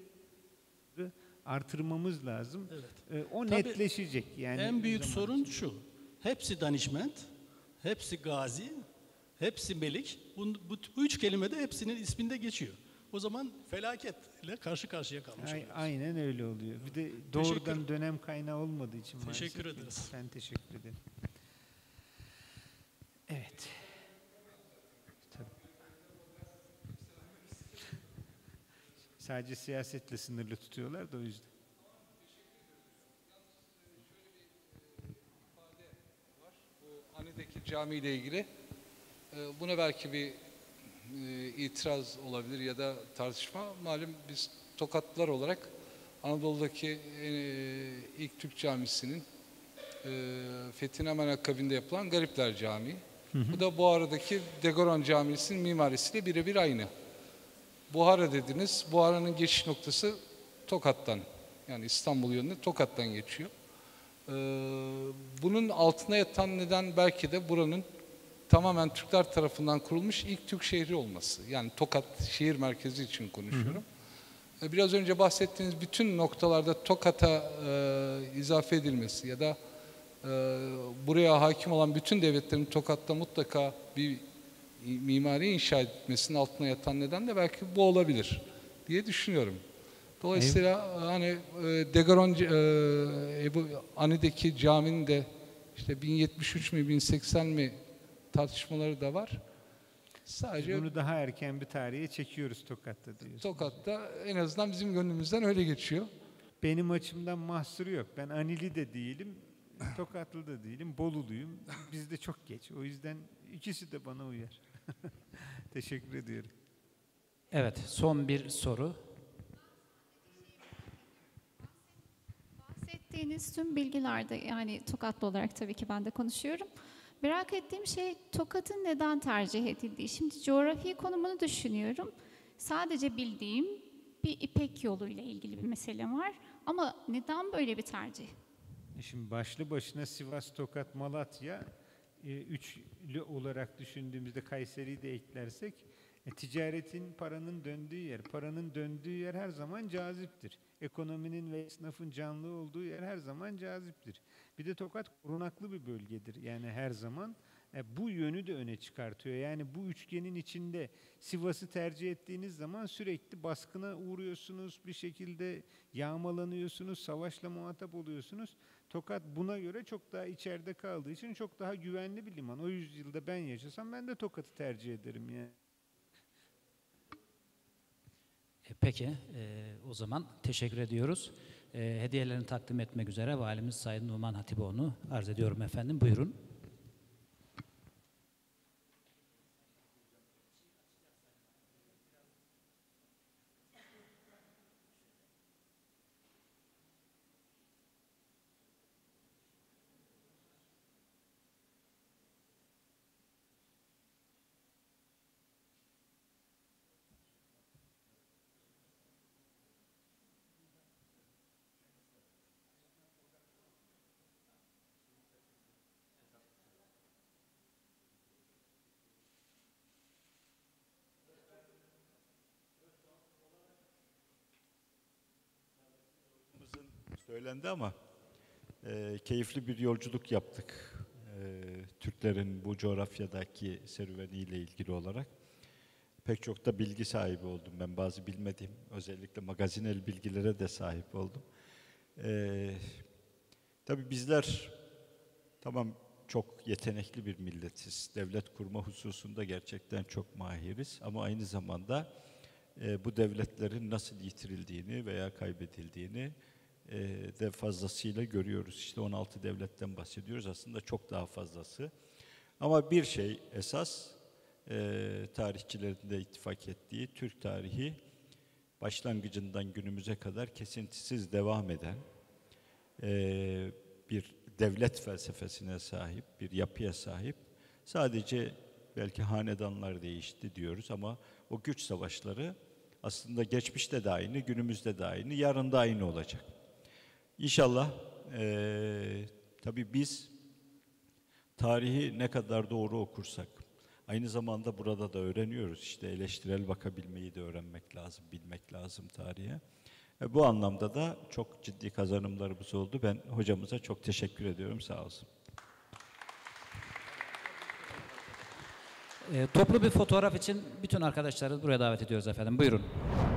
artırmamız lazım. Evet. E, o Tabii netleşecek. Yani en büyük zaman sorun içinde. şu. Hepsi danışment, hepsi gazi, hepsi melik. Bu, bu, bu üç kelime de hepsinin isminde geçiyor. O zaman felaketle karşı karşıya kalmış Ay- oluyoruz. Aynen öyle oluyor. Bir de doğrudan Teşekkür- dönem kaynağı olmadığı için Teşekkür maalesef. ederiz. Ben teşekkür ederim. Evet. Tabii. Sadece siyasetle sınırlı tutuyorlar da o yüzden. Ani'deki cami ile ilgili buna belki bir itiraz olabilir ya da tartışma. Malum biz Tokatlılar olarak Anadolu'daki ilk Türk camisinin fethine hemen akabinde yapılan Garipler Camii. Hı hı. Bu da Buhara'daki Degoran Camisi'nin mimarisiyle birebir aynı. Buhara dediniz, Buhara'nın geçiş noktası Tokat'tan, yani İstanbul yönünde Tokat'tan geçiyor. Ee, bunun altına yatan neden belki de buranın tamamen Türkler tarafından kurulmuş ilk Türk şehri olması. Yani Tokat şehir merkezi için konuşuyorum. Hı hı. Biraz önce bahsettiğiniz bütün noktalarda Tokat'a e, izafe edilmesi ya da e, buraya hakim olan bütün devletlerin Tokat'ta mutlaka bir mimari inşa etmesinin altına yatan neden de belki bu olabilir diye düşünüyorum. Dolayısıyla evet. hani e, Degaron e, Ebu Ani'deki caminin de işte bin yetmiş üç mi bin seksen mi tartışmaları da var. Sadece biz bunu daha erken bir tarihe çekiyoruz Tokat'ta diyorsunuz. Tokat'ta en azından bizim gönlümüzden öyle geçiyor. Benim açımdan mahsuru yok. Ben Anili de değilim, Tokatlı da değilim, Boluluyum. Bizde çok geç. O yüzden ikisi de bana uyar. Teşekkür ediyorum. Evet, son bir soru. Bahsettiğiniz tüm bilgilerde, yani Tokatlı olarak tabii ki ben de konuşuyorum. Merak ettiğim şey Tokat'ın neden tercih edildiği. Şimdi coğrafi konumunu düşünüyorum. Sadece bildiğim bir İpek yoluyla ilgili bir mesele var. Ama neden böyle bir tercih? Şimdi başlı başına Sivas, Tokat, Malatya e, üçlü olarak düşündüğümüzde Kayseri'yi de eklersek e, ticaretin, paranın döndüğü yer, paranın döndüğü yer her zaman caziptir. Ekonominin ve esnafın canlı olduğu yer her zaman caziptir. Bir de Tokat korunaklı bir bölgedir. Yani her zaman e, bu yönü de öne çıkartıyor. Yani bu üçgenin içinde Sivas'ı tercih ettiğiniz zaman sürekli baskına uğruyorsunuz, bir şekilde yağmalanıyorsunuz, savaşla muhatap oluyorsunuz. Tokat buna göre çok daha içeride kaldığı için çok daha güvenli bir liman. O yüzyılda ben yaşasam ben de Tokat'ı tercih ederim yani. Peki, e, o zaman teşekkür ediyoruz. E, hediyelerini takdim etmek üzere Valimiz Sayın Numan Hatipoğlu'nu arz ediyorum efendim. Buyurun. Söylendi ama e, keyifli bir yolculuk yaptık. E, Türklerin bu coğrafyadaki serüveniyle ilgili olarak. Pek çok da bilgi sahibi oldum ben. Bazı bilmediğim, özellikle magazinel bilgilere de sahip oldum. E, tabii bizler tamam çok yetenekli bir milletiz. Devlet kurma hususunda gerçekten çok mahiriz. Ama aynı zamanda e, bu devletlerin nasıl yitirildiğini veya kaybedildiğini E, de fazlasıyla görüyoruz. İşte on altı devletten bahsediyoruz. Aslında çok daha fazlası. Ama bir şey esas e, tarihçilerin de ittifak ettiği Türk tarihi başlangıcından günümüze kadar kesintisiz devam eden e, bir devlet felsefesine sahip, bir yapıya sahip. Sadece belki hanedanlar değişti diyoruz ama o güç savaşları aslında geçmişte de aynı, günümüzde de aynı, yarın da aynı olacak. İnşallah e, tabii biz tarihi ne kadar doğru okursak, aynı zamanda burada da öğreniyoruz. İşte eleştirel bakabilmeyi de öğrenmek lazım, bilmek lazım tarihe. E, bu anlamda da çok ciddi kazanımlarımız oldu. Ben hocamıza çok teşekkür ediyorum. Sağ olsun. E, toplu bir fotoğraf için bütün arkadaşları buraya davet ediyoruz efendim. Buyurun.